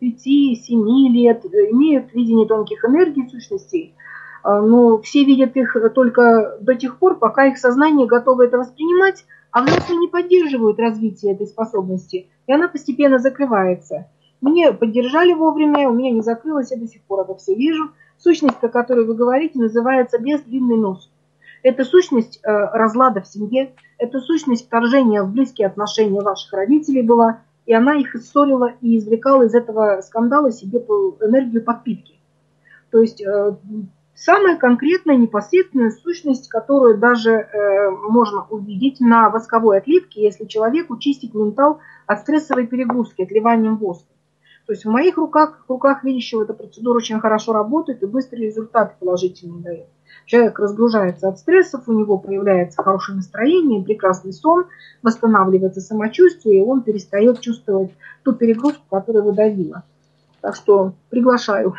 лет имеют видение тонких энергий, сущностей, но все видят их только до тех пор, пока их сознание готово это воспринимать, а взрослые не поддерживают развитие этой способности, и она постепенно закрывается. Мне поддержали вовремя, у меня не закрылось, я до сих пор это все вижу. Сущность, о которой вы говорите, называется «бес длинный нос». Это сущность разлада в семье, это сущность вторжения в близкие отношения ваших родителей была, и она их ссорила и извлекала из этого скандала себе энергию подпитки. То есть самая конкретная, непосредственная сущность, которую даже можно увидеть на восковой отливке, если человеку чистить ментал от стрессовой перегрузки, отливанием воска. То есть в моих руках, в руках видящего эта процедура очень хорошо работает и быстрые результаты положительные дает. Человек разгружается от стрессов, у него появляется хорошее настроение, прекрасный сон, восстанавливается самочувствие, и он перестает чувствовать ту перегрузку, которая его давила. Так что приглашаю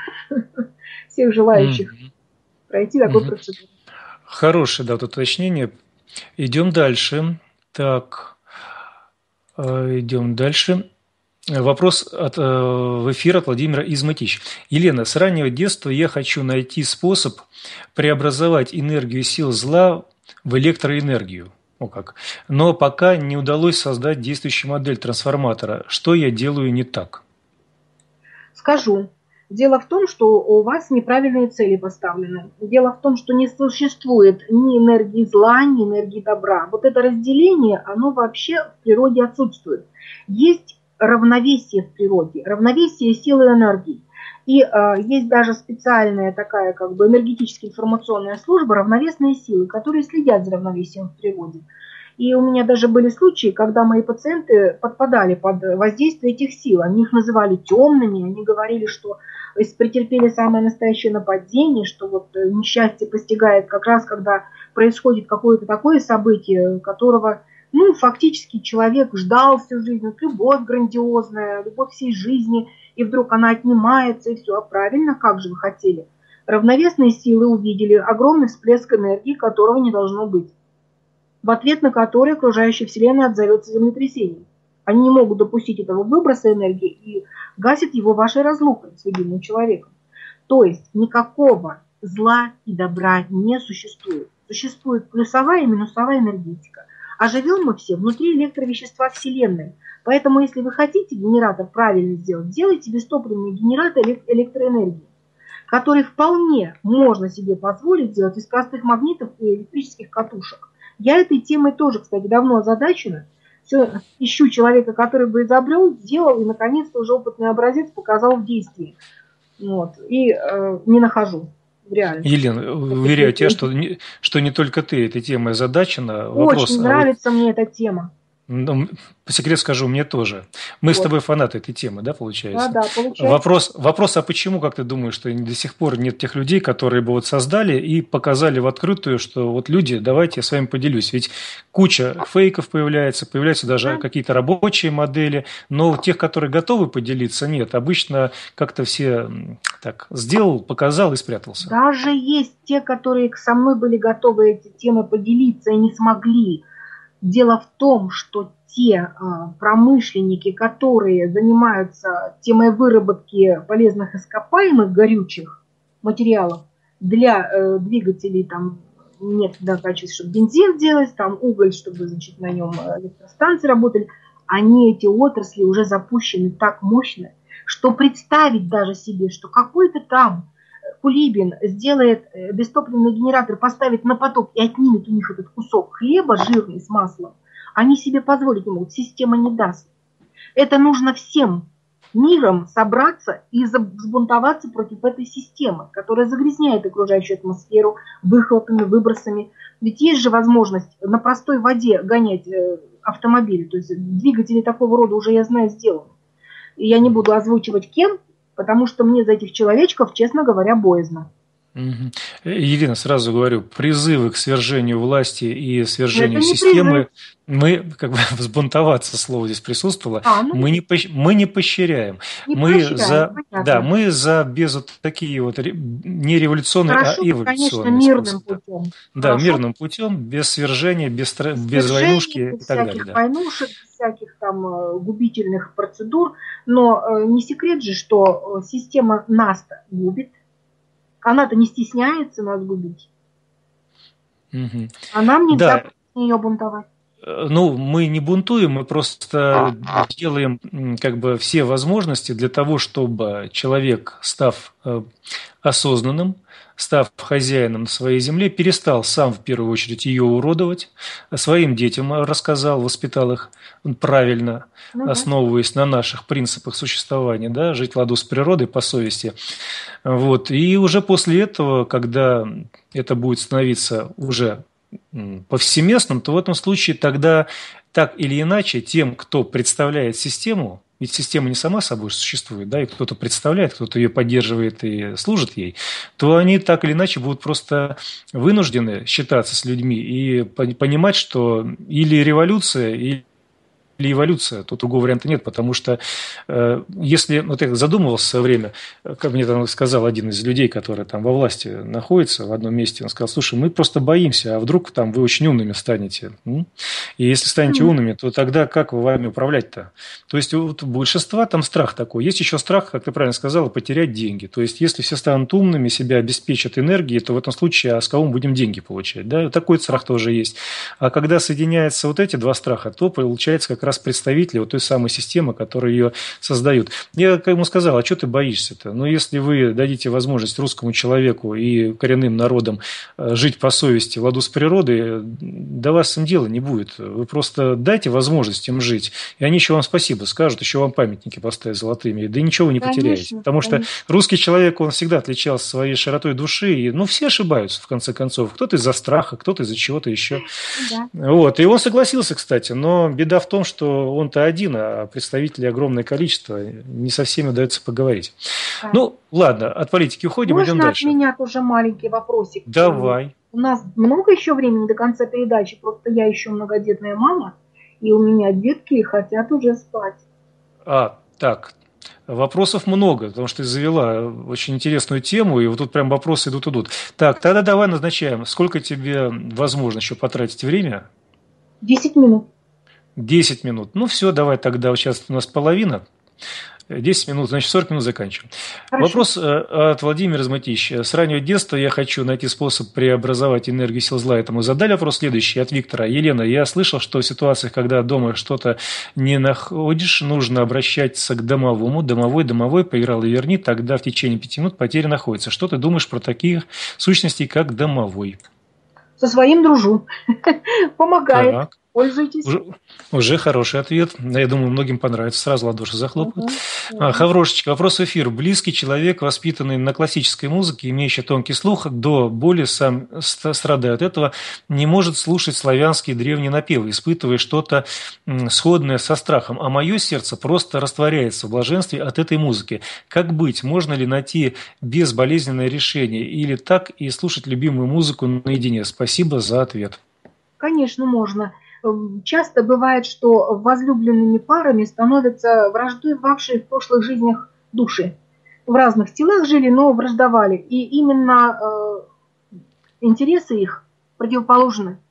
всех желающих пройти такую процедуру. Хорошее, вот уточнение. Идем дальше. Так, идем дальше. Вопрос в эфир от Владимира из Мытищ. Елена, с раннего детства я хочу найти способ преобразовать энергию сил зла в электроэнергию. Но пока не удалось создать действующую модель трансформатора. Что я делаю не так? Скажу. Дело в том, что у вас неправильные цели поставлены. Дело в том, что не существует ни энергии зла, ни энергии добра. Вот это разделение, оно вообще в природе отсутствует. Есть равновесие в природе, равновесие силы и энергии. И есть даже специальная такая энергетическая информационная служба «Равновесные силы», которые следят за равновесием в природе. И у меня даже были случаи, когда мои пациенты подпадали под воздействие этих сил. Они их называли темными, они говорили, что претерпели самое настоящее нападение, что вот несчастье постигает как раз, когда происходит какое-то такое событие, которого фактически человек ждал всю жизнь, любовь грандиозная, любовь всей жизни, и вдруг она отнимается, и все. А правильно, как же вы хотели? Равновесные силы увидели огромный всплеск энергии, которого не должно быть, в ответ на который окружающая Вселенная отзовется землетрясением. Они не могут допустить этого выброса энергии и гасят его вашей разлукой с любимым человеком. То есть никакого зла и добра не существует. Существует плюсовая и минусовая энергетика. А живем мы все внутри электровещества Вселенной. Поэтому, если вы хотите генератор правильно сделать, делайте бестопливный генератор электроэнергии, который вполне можно себе позволить сделать из простых магнитов и электрических катушек. Я этой темой тоже, кстати, давно озадачена. Все ищу человека, который бы изобрел, сделал и, наконец-то, уже опытный образец показал в действии. И не нахожу. Реально. Елена, уверяю тебя, что не только ты этой темой озадачена. Очень нравится мне эта тема. По секрету скажу, мне тоже. Мы с тобой фанаты этой темы, да, получается? Да, получается. Вопрос, а почему, как ты думаешь, что до сих пор нет тех людей, которые бы создали и показали в открытую, что люди, давайте я с вами поделюсь. Ведь куча фейков появляется даже какие-то рабочие модели, но тех, которые готовы поделиться, нет. Обычно как-то все так сделал, показал и спрятался. Даже есть те, которые со мной были готовы эти темы поделиться и не смогли. Дело в том, что те промышленники, которые занимаются темой выработки полезных ископаемых горючих материалов для двигателей, там нефть накачивать, чтобы бензин делать, там уголь, чтобы, значит, на нем электростанции работали, они, эти отрасли, уже запущены так мощно, что представить даже себе, что какой-то там Кулибин сделает бестопливный генератор, поставит на поток и отнимет у них этот кусок хлеба жирный с маслом, они себе позволить не могут, система не даст. Это нужно всем миром собраться и взбунтоваться против этой системы, которая загрязняет окружающую атмосферу выхлопами, выбросами. Ведь есть же возможность на простой воде гонять автомобили, то есть двигатели такого рода уже, я знаю, сделаны. И я не буду озвучивать кем, потому что мне за этих человечков, честно говоря, боязно. Елена, сразу говорю, призывы к свержению власти и свержению системы, мы, как бы, взбунтоваться слово здесь присутствовало, мы не поощряем. Мы за без вот такие вот не революционные, а эволюционные. Конечно, мирным путем. Да, мирным путем, без свержения, без войнушки и так далее. Всяких войнушек, всяких там губительных процедур. Но не секрет же, что система нас-то губит. Она-то не стесняется нас губить. А нам нельзя ее бунтовать. Ну, мы не бунтуем, мы просто делаем как бы все возможности для того, чтобы человек, став осознанным, став хозяином на своей земле, перестал сам в первую очередь ее уродовать, своим детям рассказал, воспитал их правильно, основываясь на наших принципах существования, да, жить в ладу с природой по совести. Вот. И уже после этого, когда это будет становиться уже повсеместным, то в этом случае тогда так или иначе тем, кто представляет систему, ведь система не сама собой существует, да, и кто-то представляет, кто-то ее поддерживает и служит ей, то они так или иначе будут просто вынуждены считаться с людьми и понимать, что или революция, или эволюция, тут другого варианта нет, потому что если, вот я задумывался в свое время, как мне там сказал один из людей, который там во власти находится в одном месте, он сказал: слушай, мы просто боимся, а вдруг там вы очень умными станете, и если станете умными, то тогда как вы вами управлять-то? То есть вот у большинства там страх такой, есть еще страх, как ты правильно сказала, потерять деньги, то есть если все станут умными, себя обеспечат энергией, то в этом случае, а с кого мы будем деньги получать, да, такой страх тоже есть, а когда соединяются вот эти два страха, то получается как раз представители вот той самой системы, которые ее создают. Я ему сказал: а что ты боишься-то? Ну, если вы дадите возможность русскому человеку и коренным народам жить по совести в ладу с природой, до вас им дела не будет. Вы просто дайте возможность им жить, и они еще вам спасибо скажут, еще вам памятники поставят золотыми, да и ничего вы не потеряете. Потому что русский человек, он всегда отличался своей широтой души, и, ну, все ошибаются, в конце концов. Кто-то из-за страха, кто-то из-за чего-то еще. Вот. И он согласился, кстати, но беда в том, что он-то один, а представителей огромное количество, не со всеми удается поговорить. Да. Ну, ладно, от политики уходим, идем дальше. Можно от меня тоже маленький вопросик? Давай. У нас много еще времени до конца передачи, просто я еще многодетная мама, и у меня детки хотят уже спать. Так, вопросов много, потому что ты завела очень интересную тему, и вот тут прям вопросы идут. Так, тогда давай назначаем, сколько тебе возможно еще потратить время? 10 минут. 10 минут. Ну, все, давай тогда, сейчас у нас половина. 10 минут, значит, 40 минут заканчиваем. Хорошо. Вопрос от Владимира Зматищ. С раннего детства я хочу найти способ преобразовать энергию сил зла. Этому задали вопрос следующий от Виктора. Елена, я слышал, что в ситуациях, когда дома что-то не находишь, нужно обращаться к домовому. Домовой, поиграл и верни, тогда в течение 5 минут потеря находится. Что ты думаешь про таких сущностей, как домовой? Со своим дружу. Помогает. Так. Пользуйтесь. Уже хороший ответ. Я думаю, многим понравится. Сразу ладоши захлопают. Хаврошечка, вопрос в эфир. Близкий человек, воспитанный на классической музыке, имеющий тонкий слух, до боли сам страдает от этого, не может слушать славянские древние напевы, испытывая что-то сходное со страхом. А мое сердце просто растворяется в блаженстве от этой музыки. Как быть? Можно ли найти безболезненное решение? Или так и слушать любимую музыку наедине? Спасибо за ответ. Конечно, можно. Часто бывает, что возлюбленными парами становятся враждовавшие в прошлых жизнях души. В разных телах жили, но враждовали. И именно интересы их противоположны.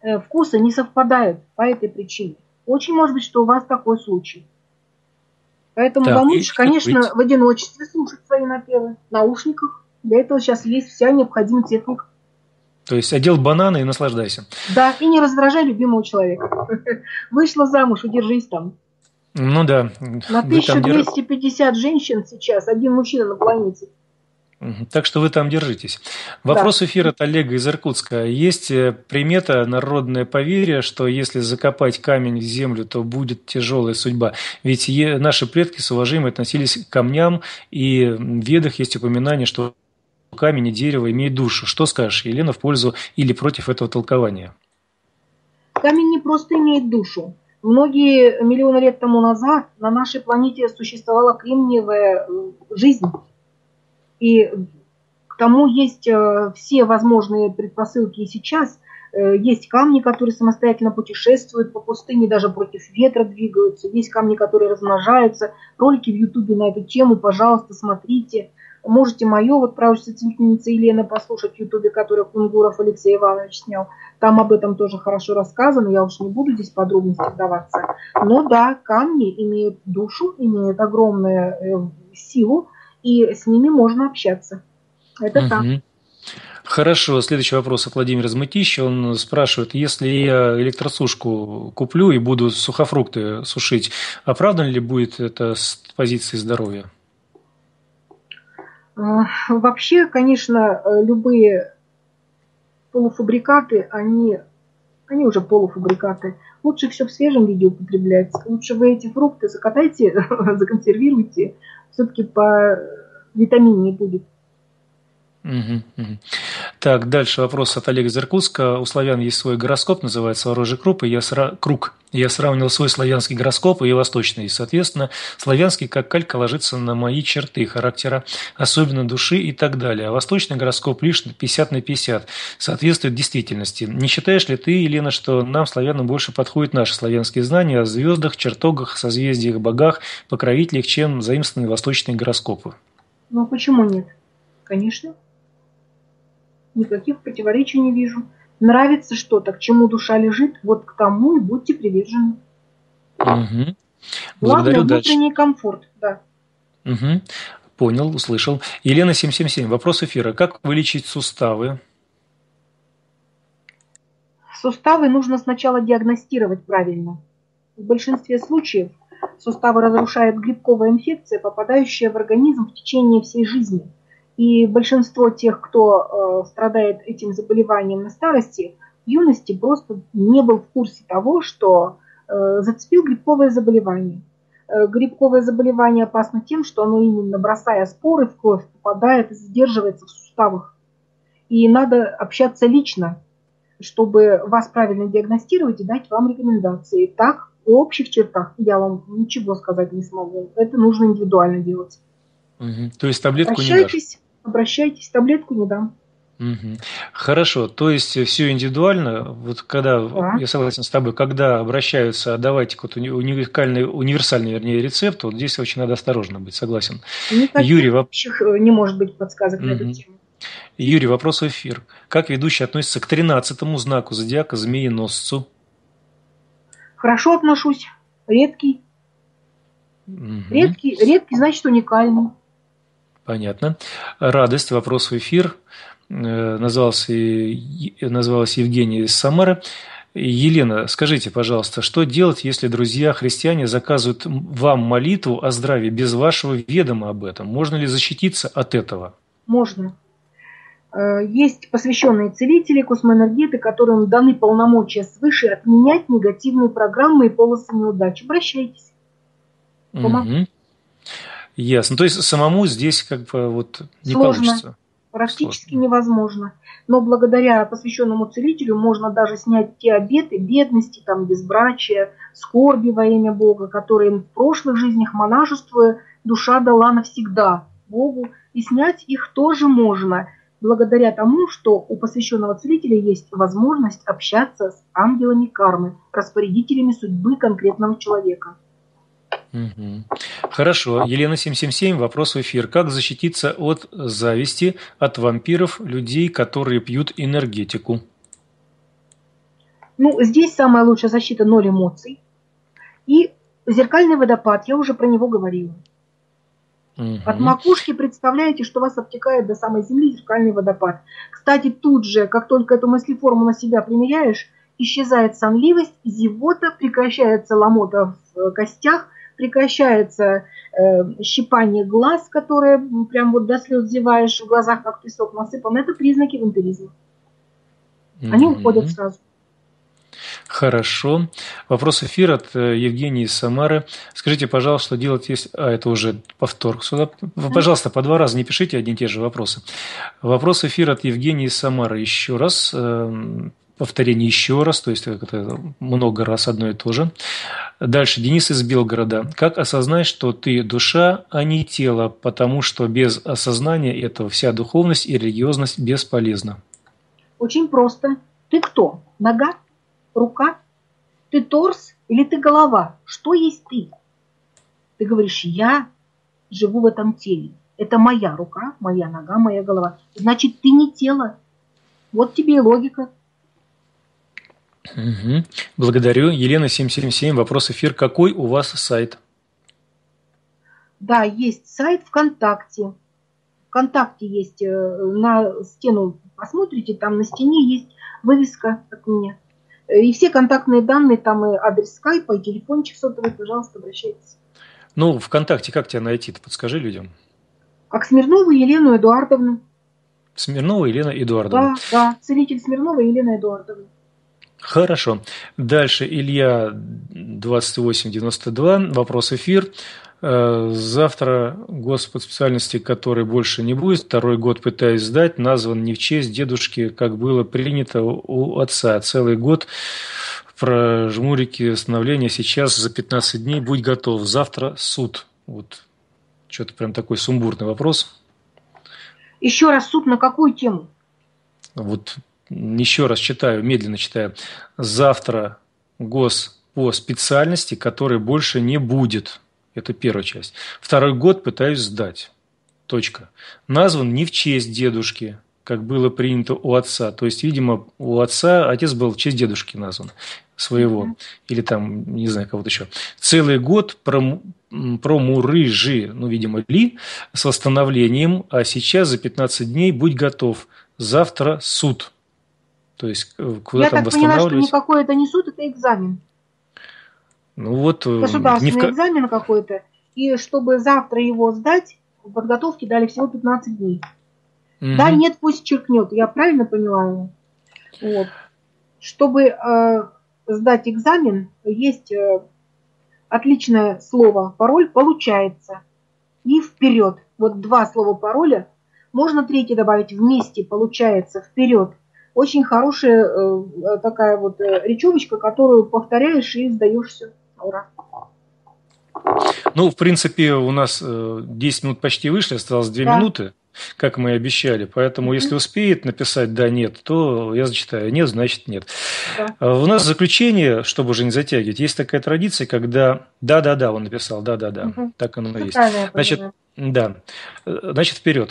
вкусы не совпадают по этой причине. Очень может быть, что у вас такой случай. Поэтому Так, вам и лучше, что конечно, быть? в одиночестве слушать свои напевы в наушниках. Для этого сейчас есть вся необходимая техника. То есть одел бананы и наслаждайся. Да, и не раздражай любимого человека. Вышла замуж, удержись там. Ну да, На вы там 1250 женщин сейчас один мужчина на планете. Так что вы там держитесь. Да. Вопрос эфира от Олега из Иркутска. Есть примета, народное поверье, что если закопать камень в землю, то будет тяжелая судьба. Ведь наши предки с уважением относились к камням, и в Ведах есть упоминание, что камень и дерево имеют душу. Что скажешь, Елена, в пользу или против этого толкования? Камень не просто имеет душу. Многие миллионы лет тому назад на нашей планете существовала кремниевая жизнь. И к тому есть все возможные предпосылки и сейчас. Есть камни, которые самостоятельно путешествуют по пустыне, даже против ветра двигаются. Есть камни, которые размножаются. Ролики в Ютубе на эту тему, пожалуйста, смотрите. Можете мое, вот пророчество целительницы Елены послушать в Ютубе, которое Кунгуров Алексей Иванович снял. Там об этом тоже хорошо рассказано, я уж не буду здесь в подробности вдаваться. Но да, камни имеют душу, имеют огромную силу, и с ними можно общаться. Это так. Хорошо. Следующий вопрос от Владимира Змытища. Он спрашивает, если я электросушку куплю и буду сухофрукты сушить, оправдан ли будет это с позиции здоровья? Вообще, конечно, любые полуфабрикаты, они уже полуфабрикаты. Лучше все в свежем виде употреблять. Лучше вы эти фрукты закатайте, законсервируйте. Все-таки по витамине будет. Так, дальше вопрос от Олега из Иркутска. У славян есть свой гороскоп, называется «Ворожий круг». Я сравнил свой славянский гороскоп и восточный. И, соответственно, славянский как калька ложится на мои черты характера, особенно души и так далее. А восточный гороскоп лишь 50/50, соответствует действительности. Не считаешь ли ты, Елена, что нам, славянам, больше подходят наши славянские знания о звездах, чертогах, созвездиях, богах, покровителях, чем заимствованные восточные гороскопы? Ну, почему нет? Конечно. Никаких противоречий не вижу. Нравится что-то, к чему душа лежит, вот к тому и будьте привержены. Благодарю. Главное, Дальше. внутренний комфорт, да. Понял, услышал. Елена 777. Вопрос эфира. Как вылечить суставы? Суставы нужно сначала диагностировать правильно. В большинстве случаев суставы разрушает грибковая инфекция, попадающая в организм в течение всей жизни. И большинство тех, кто страдает этим заболеванием на старости, в юности просто не был в курсе того, что зацепил грибковое заболевание. Грибковое заболевание опасно тем, что оно именно, бросая споры в кровь, попадает и задерживается в суставах. И надо общаться лично, чтобы вас правильно диагностировать и дать вам рекомендации. Так, в общих чертах я вам ничего сказать не смогу. Это нужно индивидуально делать. То есть таблетку не дашь? Обращайтесь, таблетку не дам. Хорошо, то есть все индивидуально. Вот когда, я согласен с тобой, когда обращаются, давайте какой-то универсальный, вернее, рецепт, вот здесь очень надо осторожно быть, согласен. Никаких общих не может быть подсказок на эту тему. Юрий, вопрос в эфир. Как ведущий относится к 13-му знаку зодиака змееносцу? Хорошо отношусь. Редкий. Редкий, значит, уникальный. Понятно. Радость, вопрос в эфир. Назвалась Евгения из Самары. Елена, скажите, пожалуйста, что делать, если друзья-христиане заказывают вам молитву о здравии без вашего ведома об этом? Можно ли защититься от этого? Можно. Есть посвященные целители, космоэнергеты, которым даны полномочия свыше отменять негативные программы и полосы неудач. Обращайтесь. Ясно. То есть самому здесь как бы вот не получится. Практически невозможно. Но благодаря посвященному целителю можно даже снять те обеты бедности, там, безбрачия, скорби во имя Бога, которые в прошлых жизнях монашествуя душа дала навсегда Богу. И снять их тоже можно, благодаря тому, что у посвященного целителя есть возможность общаться с ангелами кармы, распорядителями судьбы конкретного человека. Хорошо. Елена 777, вопрос в эфир. Как защититься от зависти, от вампиров, людей, которые пьют энергетику? Ну, здесь самая лучшая защита – ноль эмоций. И зеркальный водопад, я уже про него говорила. От макушки представляете, что вас обтекает до самой земли зеркальный водопад. Кстати, тут же, как только эту мыслеформу на себя примеряешь, исчезает сонливость, зевота, прекращается ломота в костях, прекращается щипание глаз, которые прям вот до слез зеваешь, в глазах как песок насыпан. Это признаки вампиризма. Они уходят сразу. Хорошо. Вопрос эфира от Евгении из Самары. Скажите, пожалуйста, что делать, если... это уже повтор сюда. Пожалуйста, по 2 раза не пишите одни и те же вопросы. Вопрос эфира от Евгении из Самары. Еще раз. Повторение еще раз, то есть это много раз одно и то же. Дальше Денис из Белгорода. Как осознать, что ты душа, а не тело, потому что без осознания этого вся духовность и религиозность бесполезна? Очень просто. Ты кто? Нога? Рука? Ты торс или ты голова? Что есть ты? Ты говоришь, я живу в этом теле. Это моя рука, моя нога, моя голова. Значит, ты не тело. Вот тебе и логика. Угу. Благодарю. Елена 777. Вопрос эфир. Какой у вас сайт? Да, есть сайт ВКонтакте. ВКонтакте есть на стену, посмотрите, там на стене есть вывеска от меня. И все контактные данные, там и адрес скайпа, и телефончик сотовый, пожалуйста, обращайтесь. Ну, ВКонтакте как тебя найти-то? Подскажи людям. Как Смирнову Елену Эдуардовну. Смирнова Елена Эдуардовна. Да, целитель Смирнова Елена Эдуардовна. Хорошо. Дальше Илья 2892. Вопрос эфир. Завтра год по специальности, который больше не будет, 2-й год пытаюсь сдать, назван не в честь дедушки, как было принято у отца. Целый год про жмурики становления, сейчас за 15 дней будь готов. Завтра суд. Вот что-то прям такой сумбурный вопрос. Еще раз суд на какую тему? Вот еще раз читаю, медленно читаю. Завтра гос по специальности, который больше не будет. Это первая часть. 2-й год пытаюсь сдать. Точка. Назван не в честь дедушки, как было принято у отца. То есть, видимо, у отца отец был в честь дедушки назван своего. Или там, не знаю, кого-то еще. Целый год про мурыжи, ну, видимо, ли, с восстановлением. А сейчас за 15 дней будь готов. Завтра суд. То есть, куда я там так поняла, что восстанавливать? никакой это не суд, это экзамен. Ну вот, государственный экзамен какой-то. И чтобы завтра его сдать, в подготовке дали всего 15 дней. Угу. Да, нет, пусть черкнет. Я правильно поняла? Вот. Чтобы сдать экзамен, есть отличное слово пароль «получается». И вперед. Вот 2 слова пароля. Можно 3 добавить вместе «получается», вперед. Очень хорошая такая вот речевочка, которую повторяешь и сдаешь все. Ура. Ну, в принципе, у нас 10 минут почти вышли, осталось 2 минуты, как мы и обещали. Поэтому, если успеет написать «да», «нет», то я зачитаю «нет», значит «нет». Да. У нас в заключение, чтобы уже не затягивать, есть такая традиция, когда «да-да-да», он написал «да-да-да». Угу. Так оно и есть. Значит, да. Значит, вперед.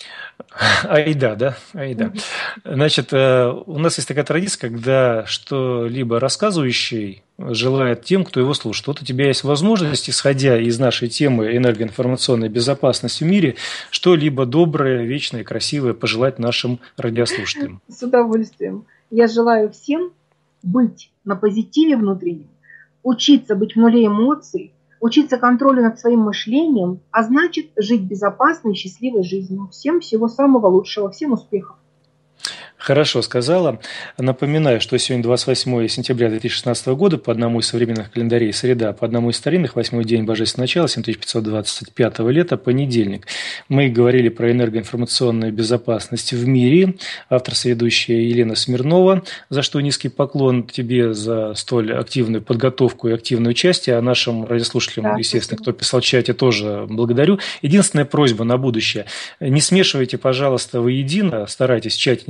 Айда, да? Айда. Значит, у нас есть такая традиция, когда что-либо рассказывающий желает тем, кто его слушает. Вот у тебя есть возможность, исходя из нашей темы энергоинформационной безопасности в мире, что-либо доброе, вечное, красивое пожелать нашим радиослушателям. С удовольствием. Я желаю всем быть на позитиве внутреннем, учиться быть в нуле эмоций, учиться контролю над своим мышлением, а значит жить безопасной и счастливой жизнью. Всем всего самого лучшего, всем успехов. Хорошо сказала. Напоминаю, что сегодня 28 сентября 2016 года, по одному из современных календарей среда, по одному из старинных 8-й день Божественного начала 7525 лета, понедельник. Мы говорили про энергоинформационную безопасность в мире. Автор-соведущая Елена Смирнова, за что низкий поклон тебе за столь активную подготовку и активное участие. А нашим радиослушателям, естественно, кто писал в чате, тоже благодарю. Единственная просьба на будущее. Не смешивайте, пожалуйста, воедино, старайтесь в чате не смешивать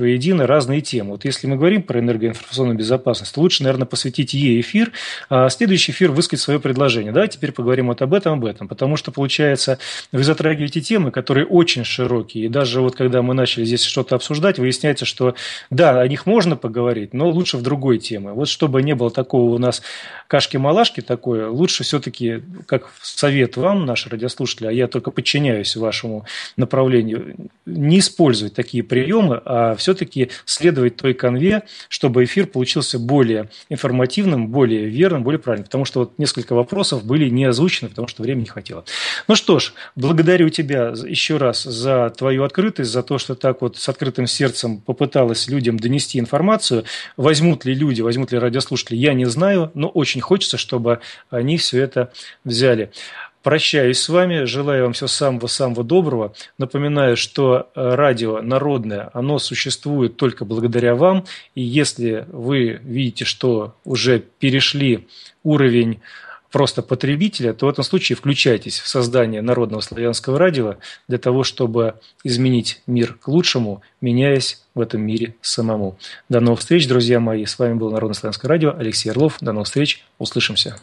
воедино разные темы. Вот если мы говорим про энергоинформационную безопасность, то лучше, наверное, посвятить ей эфир, а следующий эфир высказать свое предложение. Давайте теперь поговорим вот об этом, потому что, получается, вы затрагиваете темы, которые очень широкие, и даже вот когда мы начали здесь что-то обсуждать, выясняется, что да, о них можно поговорить, но лучше в другой теме. Вот чтобы не было такого у нас кашки-малашки такое, лучше все-таки, как совет вам, наши радиослушатели, а я только подчиняюсь вашему направлению, не использовать такие приемы, а все-таки следовать той канве, чтобы эфир получился более информативным, более верным, более правильным. Потому что вот несколько вопросов были не озвучены, потому что времени не хватило. Ну что ж, благодарю тебя еще раз за твою открытость, за то, что так вот с открытым сердцем попыталась людям донести информацию. Возьмут ли люди, возьмут ли радиослушатели, я не знаю, но очень хочется, чтобы они все это взяли. Прощаюсь с вами, желаю вам всего самого-самого доброго. Напоминаю, что радио народное, оно существует только благодаря вам. И если вы видите, что уже перешли уровень просто потребителя, то в этом случае включайтесь в создание Народного славянского радио для того, чтобы изменить мир к лучшему, меняясь в этом мире самому. До новых встреч, друзья мои. С вами был Народное славянское радио. Алексей Орлов. До новых встреч. Услышимся.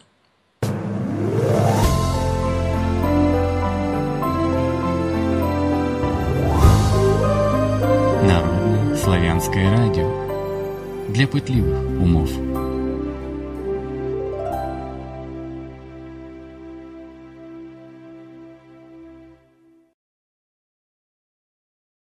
Народное славянское радио для пытливых умов.